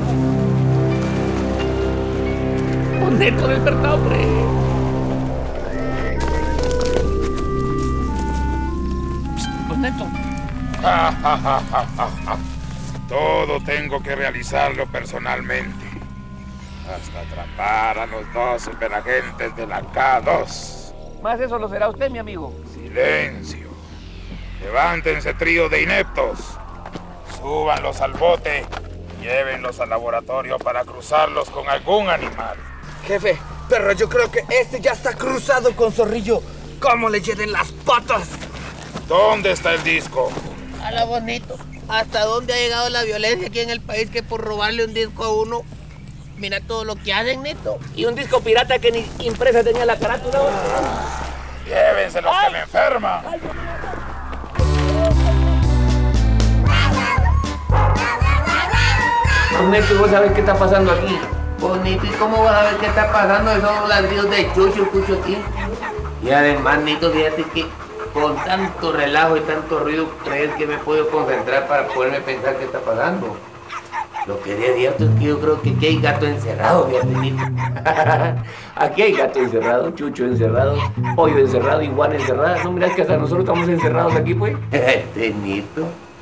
Oh, Neto, despertá, hombre. Pues, Neto. Todo tengo que realizarlo personalmente. Hasta atrapar a los dos superagentes de la K dos. Más eso lo será usted, mi amigo. Silencio. Levántense, trío de ineptos. Súbanlos al bote. Llévenlos al laboratorio para cruzarlos con algún animal. Jefe, pero yo creo que este ya está cruzado con Zorrillo. ¿Cómo le lleven las patas? ¿Dónde está el disco? Hola, Bonito. ¿Hasta dónde ha llegado la violencia aquí en el país que por robarle un disco a uno, mira todo lo que hacen, Neto? Y un disco pirata que ni impresa tenía la carátula. Llévenselos que me enferman. Neto, ¿vos sabés qué está pasando aquí? Bonito, ¿y cómo vas a ver qué está pasando? Esos ladrillos de chucho, escucho aquí. Y además, Nito, fíjate que con tanto relajo y tanto ruido, ¿crees que me puedo concentrar para poderme pensar qué está pasando? Lo que es cierto es que yo creo que aquí hay gato encerrado, fíjate, Nito. Aquí hay gato encerrado, chucho encerrado, pollo encerrado, iguana encerrada. No, mirás que hasta nosotros estamos encerrados aquí, pues. Este Nito.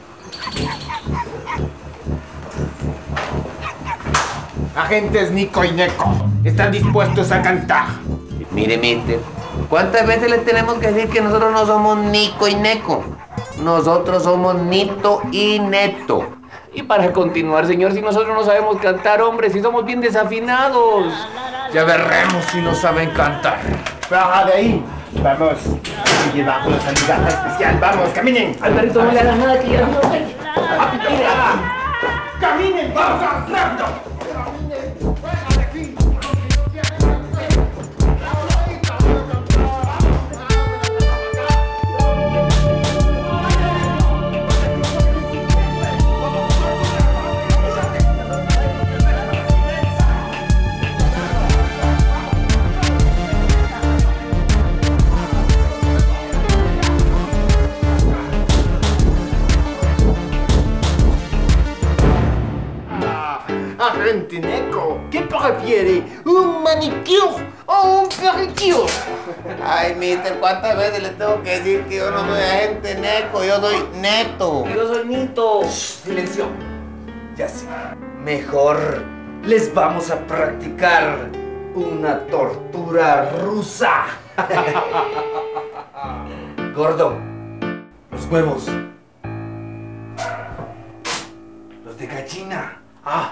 Agentes Nico y Neko, ¿están dispuestos a cantar? Mire, mister, ¿cuántas veces le tenemos que decir que nosotros no somos Nico y Neko? Nosotros somos Nito y Neto. Y para continuar, señor, si nosotros no sabemos cantar, hombre, si somos bien desafinados. Ya veremos si no saben cantar. Baja de ahí. Vamos. Y llevamos al lugar especial. Vamos, caminen. Alvarito, no le hagas nada que ya no. ¡Caminen! ¡Vamos rápido! Agente Neko, ¿qué prefiere? ¿Un manicure o un pedicure? Ay, mister, ¿cuántas veces le tengo que decir que yo no soy agente Neko? Yo soy Neto. Yo soy Nito. Silencio. Ya sé. Mejor les vamos a practicar una tortura rusa. Gordo, los huevos. Los de gallina. Ah.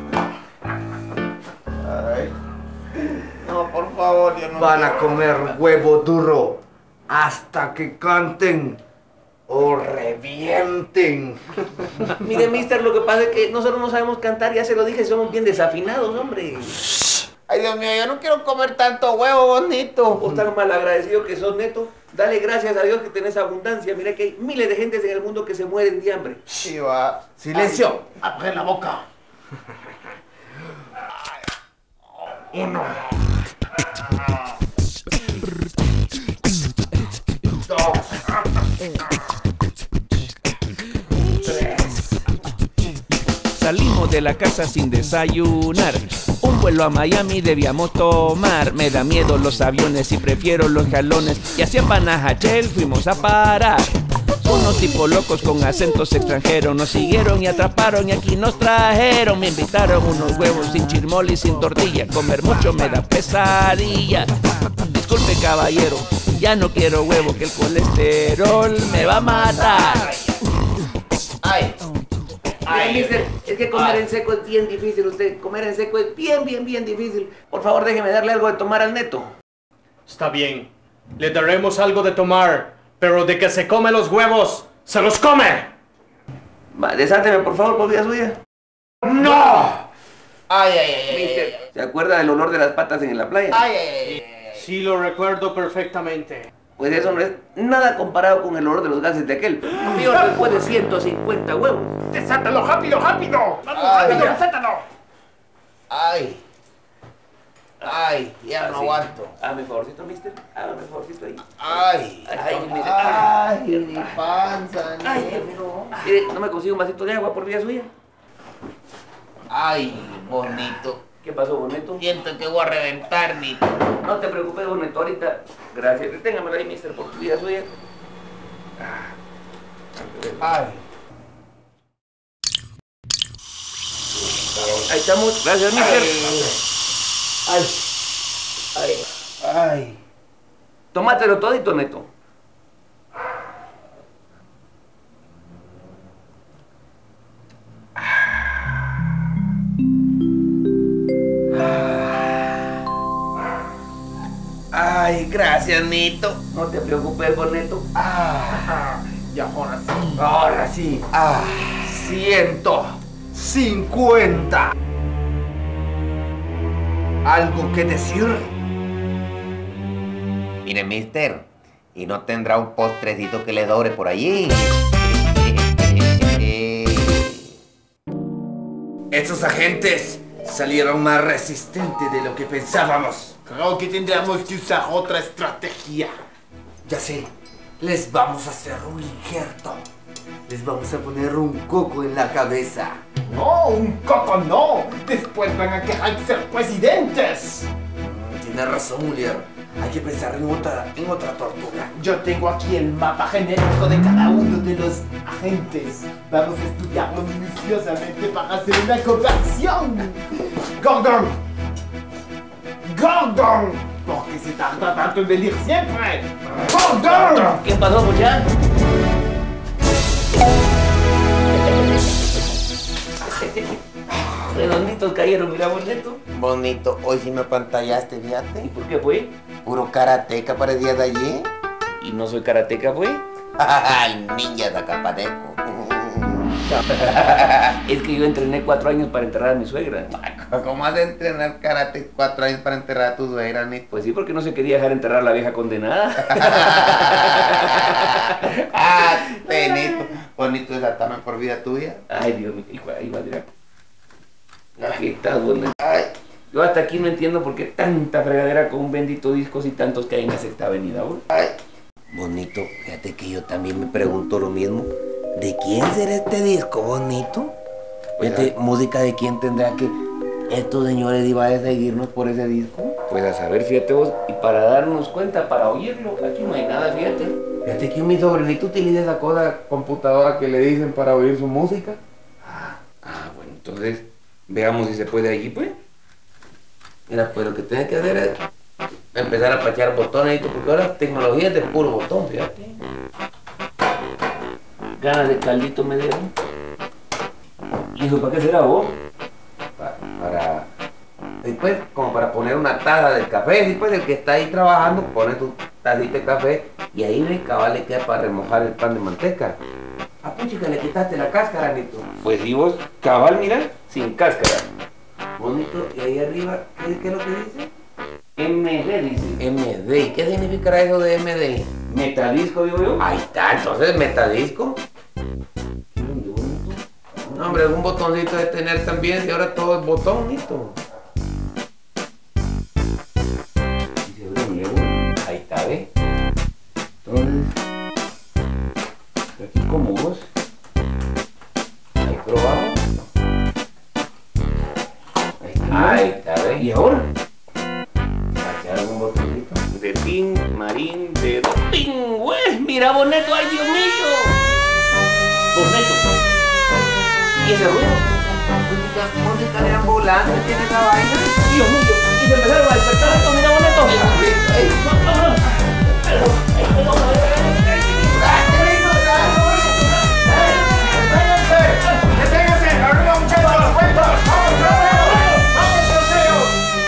Ay. No, por favor, yo no Van a quiero. comer huevo duro hasta que canten o revienten. Mire, mister, lo que pasa es que nosotros no sabemos cantar, ya se lo dije, somos bien desafinados, hombre. Ay, Dios mío, yo no quiero comer tanto huevo, Bonito. Vos tan mal agradecido que sos, Neto. Dale gracias a Dios que tenés abundancia. Mira que hay miles de gentes en el mundo que se mueren de hambre. Sí, va. Silencio. Abre la boca. Uno. Dos. Tres. Salimos de la casa sin desayunar. Un vuelo a Miami debíamos tomar. Me da miedo los aviones y prefiero los jalones. Y hacia Panajachel fuimos a parar. Unos tipos locos con acentos extranjeros nos siguieron y atraparon y aquí nos trajeron. Me invitaron unos huevos sin chirmol y sin tortilla. Comer mucho me da pesadilla. Disculpe caballero, ya no quiero huevo que el colesterol me va a matar. Ay. Ay, mister, es que comer en seco es bien difícil, usted. Comer en seco es bien, bien, bien difícil. Por favor, déjeme darle algo de tomar al neto. Está bien. Le daremos algo de tomar, pero de que se come los huevos, ¡se los come! Va, desánteme, por favor, por vida suya. ¡No! Ay, ay, ay, Mister, ¿se acuerda del olor de las patas en la playa? Ay, ay, ay. Sí, lo recuerdo perfectamente. Pues eso no es nada comparado con el olor de los gases de aquel. Mío, después de ciento cincuenta huevos. ¡Desátalo, rápido, rápido! ¡Vamos, Ay, rápido, ya. desátalo! Ay. Ay, ya no Así. aguanto. Hágame favorcito, mister. Hágame favorcito ahí. Ay. Ay, mire. Ay, mi panza, Ay, negro. mire, ¿no me consigo un vasito de agua por vía suya? Ay, bonito. ¿Qué pasó, bonito? Siento que voy a reventar, Nito. No te preocupes, bonito, ahorita. Gracias. Téngamelo ahí, mister, por tu vida suya. Ay. Ahí estamos. Gracias, mister. Ay. Ay. Ay. Tómatelo todito, neto. Ay, gracias, Nito. No te preocupes, boneto. Ah. Y ahora sí. Ahora sí. Ah. ciento cincuenta. ¿Algo que decir? Mire, mister, ¿y no tendrá un postrecito que le dobre por allí? Estos agentes salieron más resistentes de lo que pensábamos. Creo que tendremos que usar otra estrategia. Ya sé, les vamos a hacer un injerto. Les vamos a poner un coco en la cabeza. No, un coco no. Después van a querer ser presidentes. Tiene razón, Mulier. Hay que pensar en otra, en otra tortuga. Yo tengo aquí el mapa genético de cada uno de los agentes. Vamos a estudiarlo minuciosamente para hacer una conversión. ¡Gordon! ¡Gordon! ¿Por qué se tarda tanto en venir siempre? ¡Gordon! ¿Qué pasó, muchacho? Redonditos cayeron, mira, boneto. Bonito, hoy sí me pantallaste, fíjate. ¿Y por qué fue? Puro karateca parecía de allí. ¿Y no soy karateca, fue? El ninja de Acapaneco. Es que yo entrené cuatro años para enterrar a mi suegra. ¿Cómo has de entrenar karate cuatro años para enterrar a tu suegra, Nito? Pues sí, porque no se quería dejar enterrar a la vieja condenada. Ah, Benito. Bonito desatarme por vida tuya. Ay, Dios mío, hijo, ahí va, mira. Aquí estás, bonito. Ay, yo hasta aquí no entiendo por qué tanta fregadera con un bendito disco si tantos que hay en la Sexta Avenida, ¿no? Ay. Bonito, fíjate que yo también me pregunto lo mismo. ¿De quién será este disco, bonito? Fíjate, música de quién tendrá que estos señores iban a seguirnos por ese disco. Pues a saber, fíjate vos, y para darnos cuenta, para oírlo, aquí no hay nada, fíjate. Fíjate que mi sobrinito utiliza esa cosa computadora que le dicen para oír su música. Ah, ah, bueno, entonces veamos si se puede allí, pues. Mira, pues lo que tienes que hacer es empezar a pachear botones, porque ahora la tecnología es de puro botón, fíjate. Ganas de caldito me dieron. ¿Y eso para qué será vos? Para, para... Después, como para poner una taza del café, después el que está ahí trabajando pone tu tacita de café y ahí de cabal le queda para remojar el pan de manteca. Ah, puchica, le quitaste la cáscara, Nito. Pues sí, vos, cabal, mira, sin cáscara. Bonito, y ahí arriba, ¿qué, qué es lo que dice? M D dice. M D, ¿y qué significará eso de M D? Metadisco, digo yo. Ahí está, entonces, metadisco. No, hombre, algún botoncito de tener también, si ahora todo es botón, Nito. Ahí está, ¿ve? Entonces, aquí como vos. Ahí probamos. Ahí está, Ahí está, ¿ve? ¿Y ahora? Sacar algún botoncito. De pin, marín, de pin, güey. Mira, boneto, ay, Dios mío. Corneto. ¿Y ese ruido? Música, música de ambulante tiene esa vaina. Dios mío, y se empezaron a despertar estos, mira, Boneto. ¡Deténganse! ¡Arriba, muchachos! ¡Los cuentos! ¡Vamos, vamos! ¡Vamos, Joseo!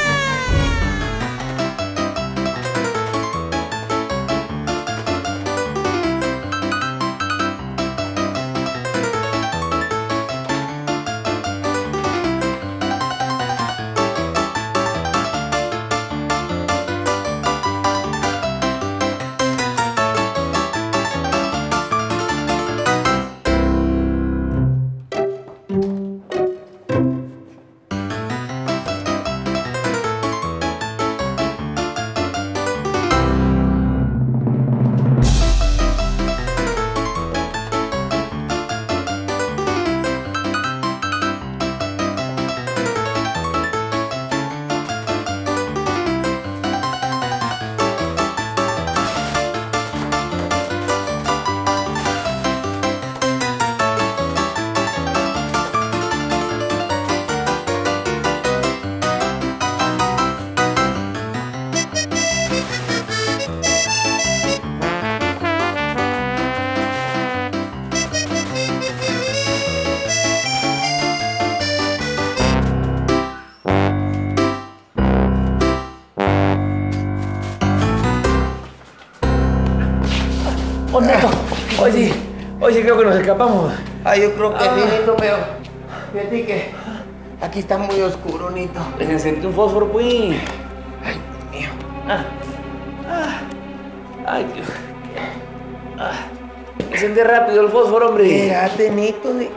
Oh, Neto, hoy sí, hoy sí creo que nos escapamos. Ah, yo creo que Ah. sí, Nito, pero fíjate que aquí está muy oscuro, Nito. Les encendí un fósforo, pues. Ay, Dios mío. Ah. Ah. Ay, Dios. Ah. Encendé rápido el fósforo, hombre. Espérate, Nito. De...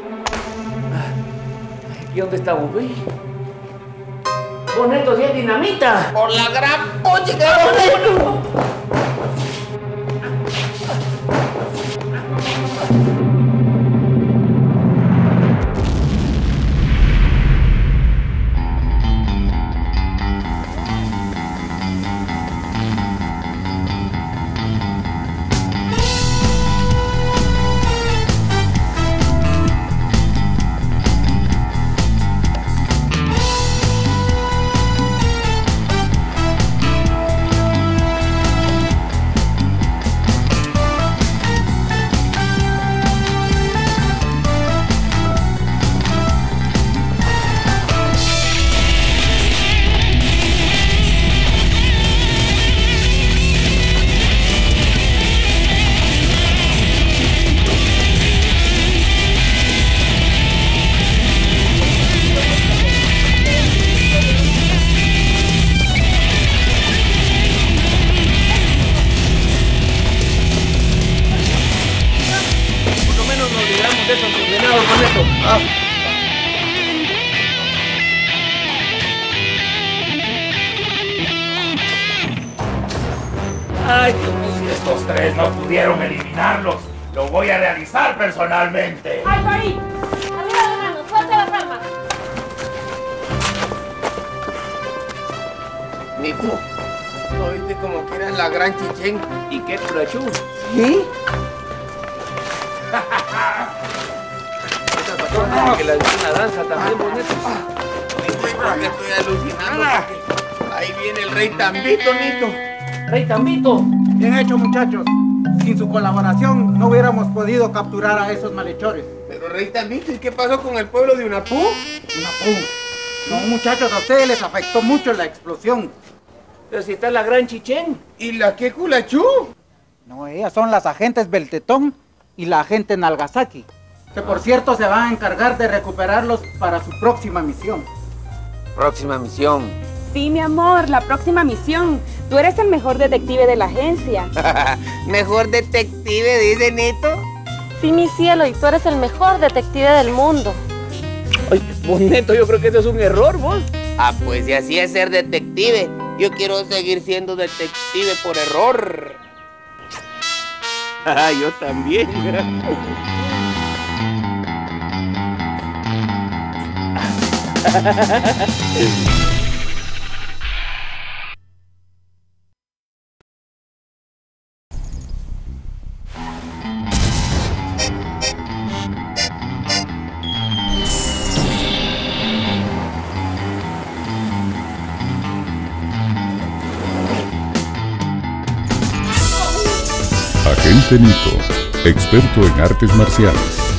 ¿Y dónde estamos, pues? Boneto, si es dinamita. Por la gran pocha que Boneto. Ay, Dios mío. Si estos tres no pudieron eliminarlos, lo voy a realizar personalmente. ¡Alto ahí! ¡Arriba las manos! ¡Suelta las armas! Nito, ¿no viste como que eras la gran Chichén? ¿Y qué curachú? ¿Sí? Esa patrona que la dio una danza también, Boneto. Estoy porque estoy alucinando. Porque ahí viene el rey Tambito, Nito. ¡Rey Tambito! Bien hecho, muchachos. Sin su colaboración no hubiéramos podido capturar a esos malhechores. Pero rey Tambito, ¿y qué pasó con el pueblo de Unapú? Unapú. No, muchachos, a ustedes les afectó mucho la explosión. Pero si está la gran Chichén. ¿Y la qué culachú? No, ellas son las agentes Beltetón y la agente Nalgasaki, que por cierto se van a encargar de recuperarlos para su próxima misión. Próxima misión. Sí, mi amor, la próxima misión. Tú eres el mejor detective de la agencia. ¿Mejor detective, dice Nito? Sí, mi cielo, y tú eres el mejor detective del mundo. Oye, Boneto, yo creo que eso es un error, vos. Ah, pues si así es ser detective, yo quiero seguir siendo detective por error. Ah, yo también. Agente Nito, experto en artes marciales.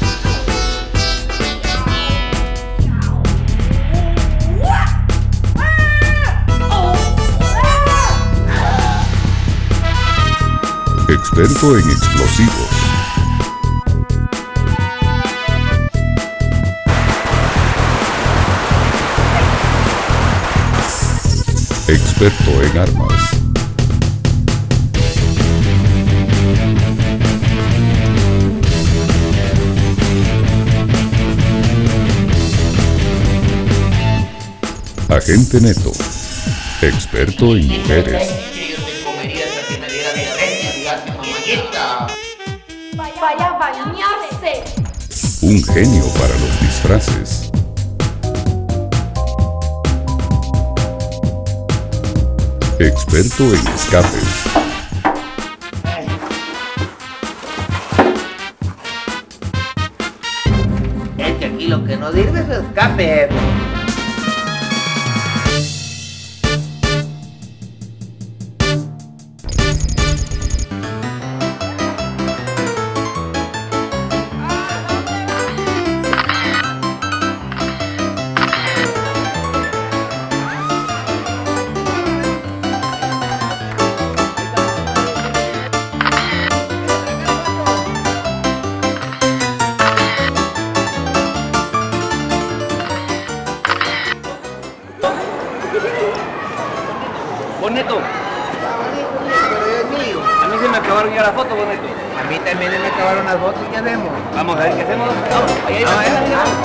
Experto en explosivos. Experto en armas. Agente Neto, experto en mujeres. Vaya a bañarse. Un genio para los disfraces. Experto en escapes. Es que aquí lo que no sirve es escape. Boneto. A mí se me acabaron ya las fotos, Boneto. A mí también se me acabaron las fotos, ¿qué hacemos? Vamos a ver qué hacemos. Vamos, ahí, ahí, Ah, ahí, ahí, ahí.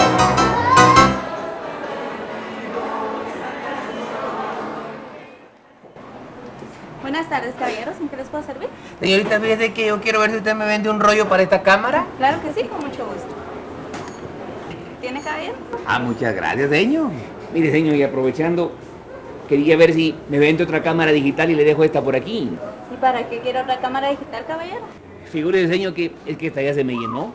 Buenas tardes, caballeros. ¿En qué les puedo servir? Señorita, fíjese que yo quiero ver si usted me vende un rollo para esta cámara. Claro que sí, con mucho gusto. ¿Tiene caballero? Ah, muchas gracias, señor. Mire, señor, y aprovechando, quería ver si me vende otra cámara digital y le dejo esta por aquí. ¿Y para qué quiere otra cámara digital, caballero? Figure, señor, que es que esta ya se me llenó.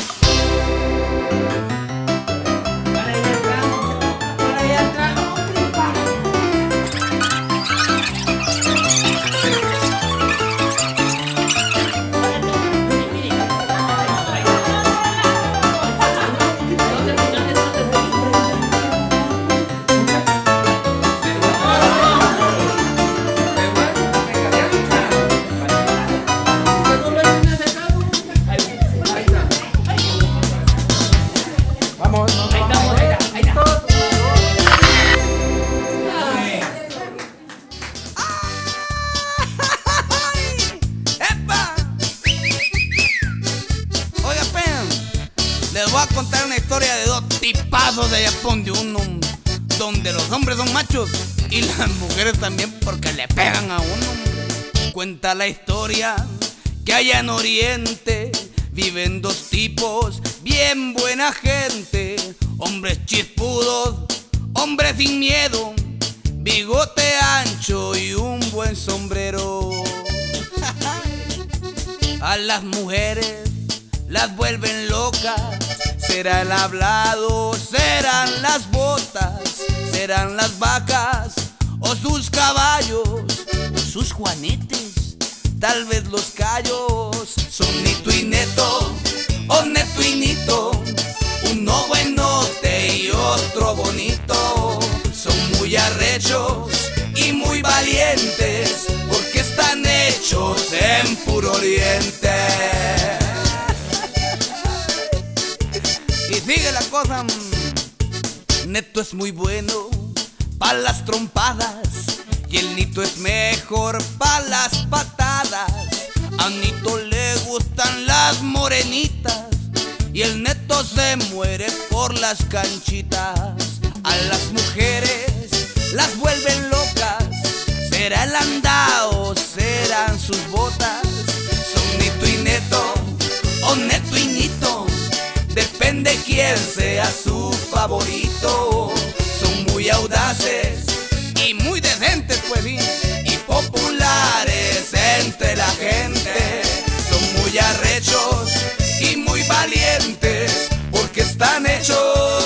Les voy a contar una historia de dos tipazos de Japón, de uno donde los hombres son machos y las mujeres también porque le pegan a uno. Cuenta la historia que allá en Oriente viven dos tipos bien buena gente, hombres chispudos, hombres sin miedo, bigote ancho y un buen sombrero. A las mujeres las vuelven locas, será el hablado, serán las botas, serán las vacas o sus caballos o sus juanetes, tal vez los callos. Son Nito y Neto o Neto y Nito, uno buenote y otro bonito. Son muy arrechos y muy valientes porque están hechos en puro oriente. Y sigue la cosa. Neto es muy bueno pa' las trompadas y el Nito es mejor pa' las patadas. A Nito le gustan las morenitas y el Neto se muere por las canchitas. A las mujeres las vuelven locas, será el andao, serán sus botas. Son Nito y Neto o Neto y Nito, depende quién sea su favorito. Son muy audaces y muy decentes, pues sí, y populares entre la gente. Son muy arrechos y muy valientes porque están hechos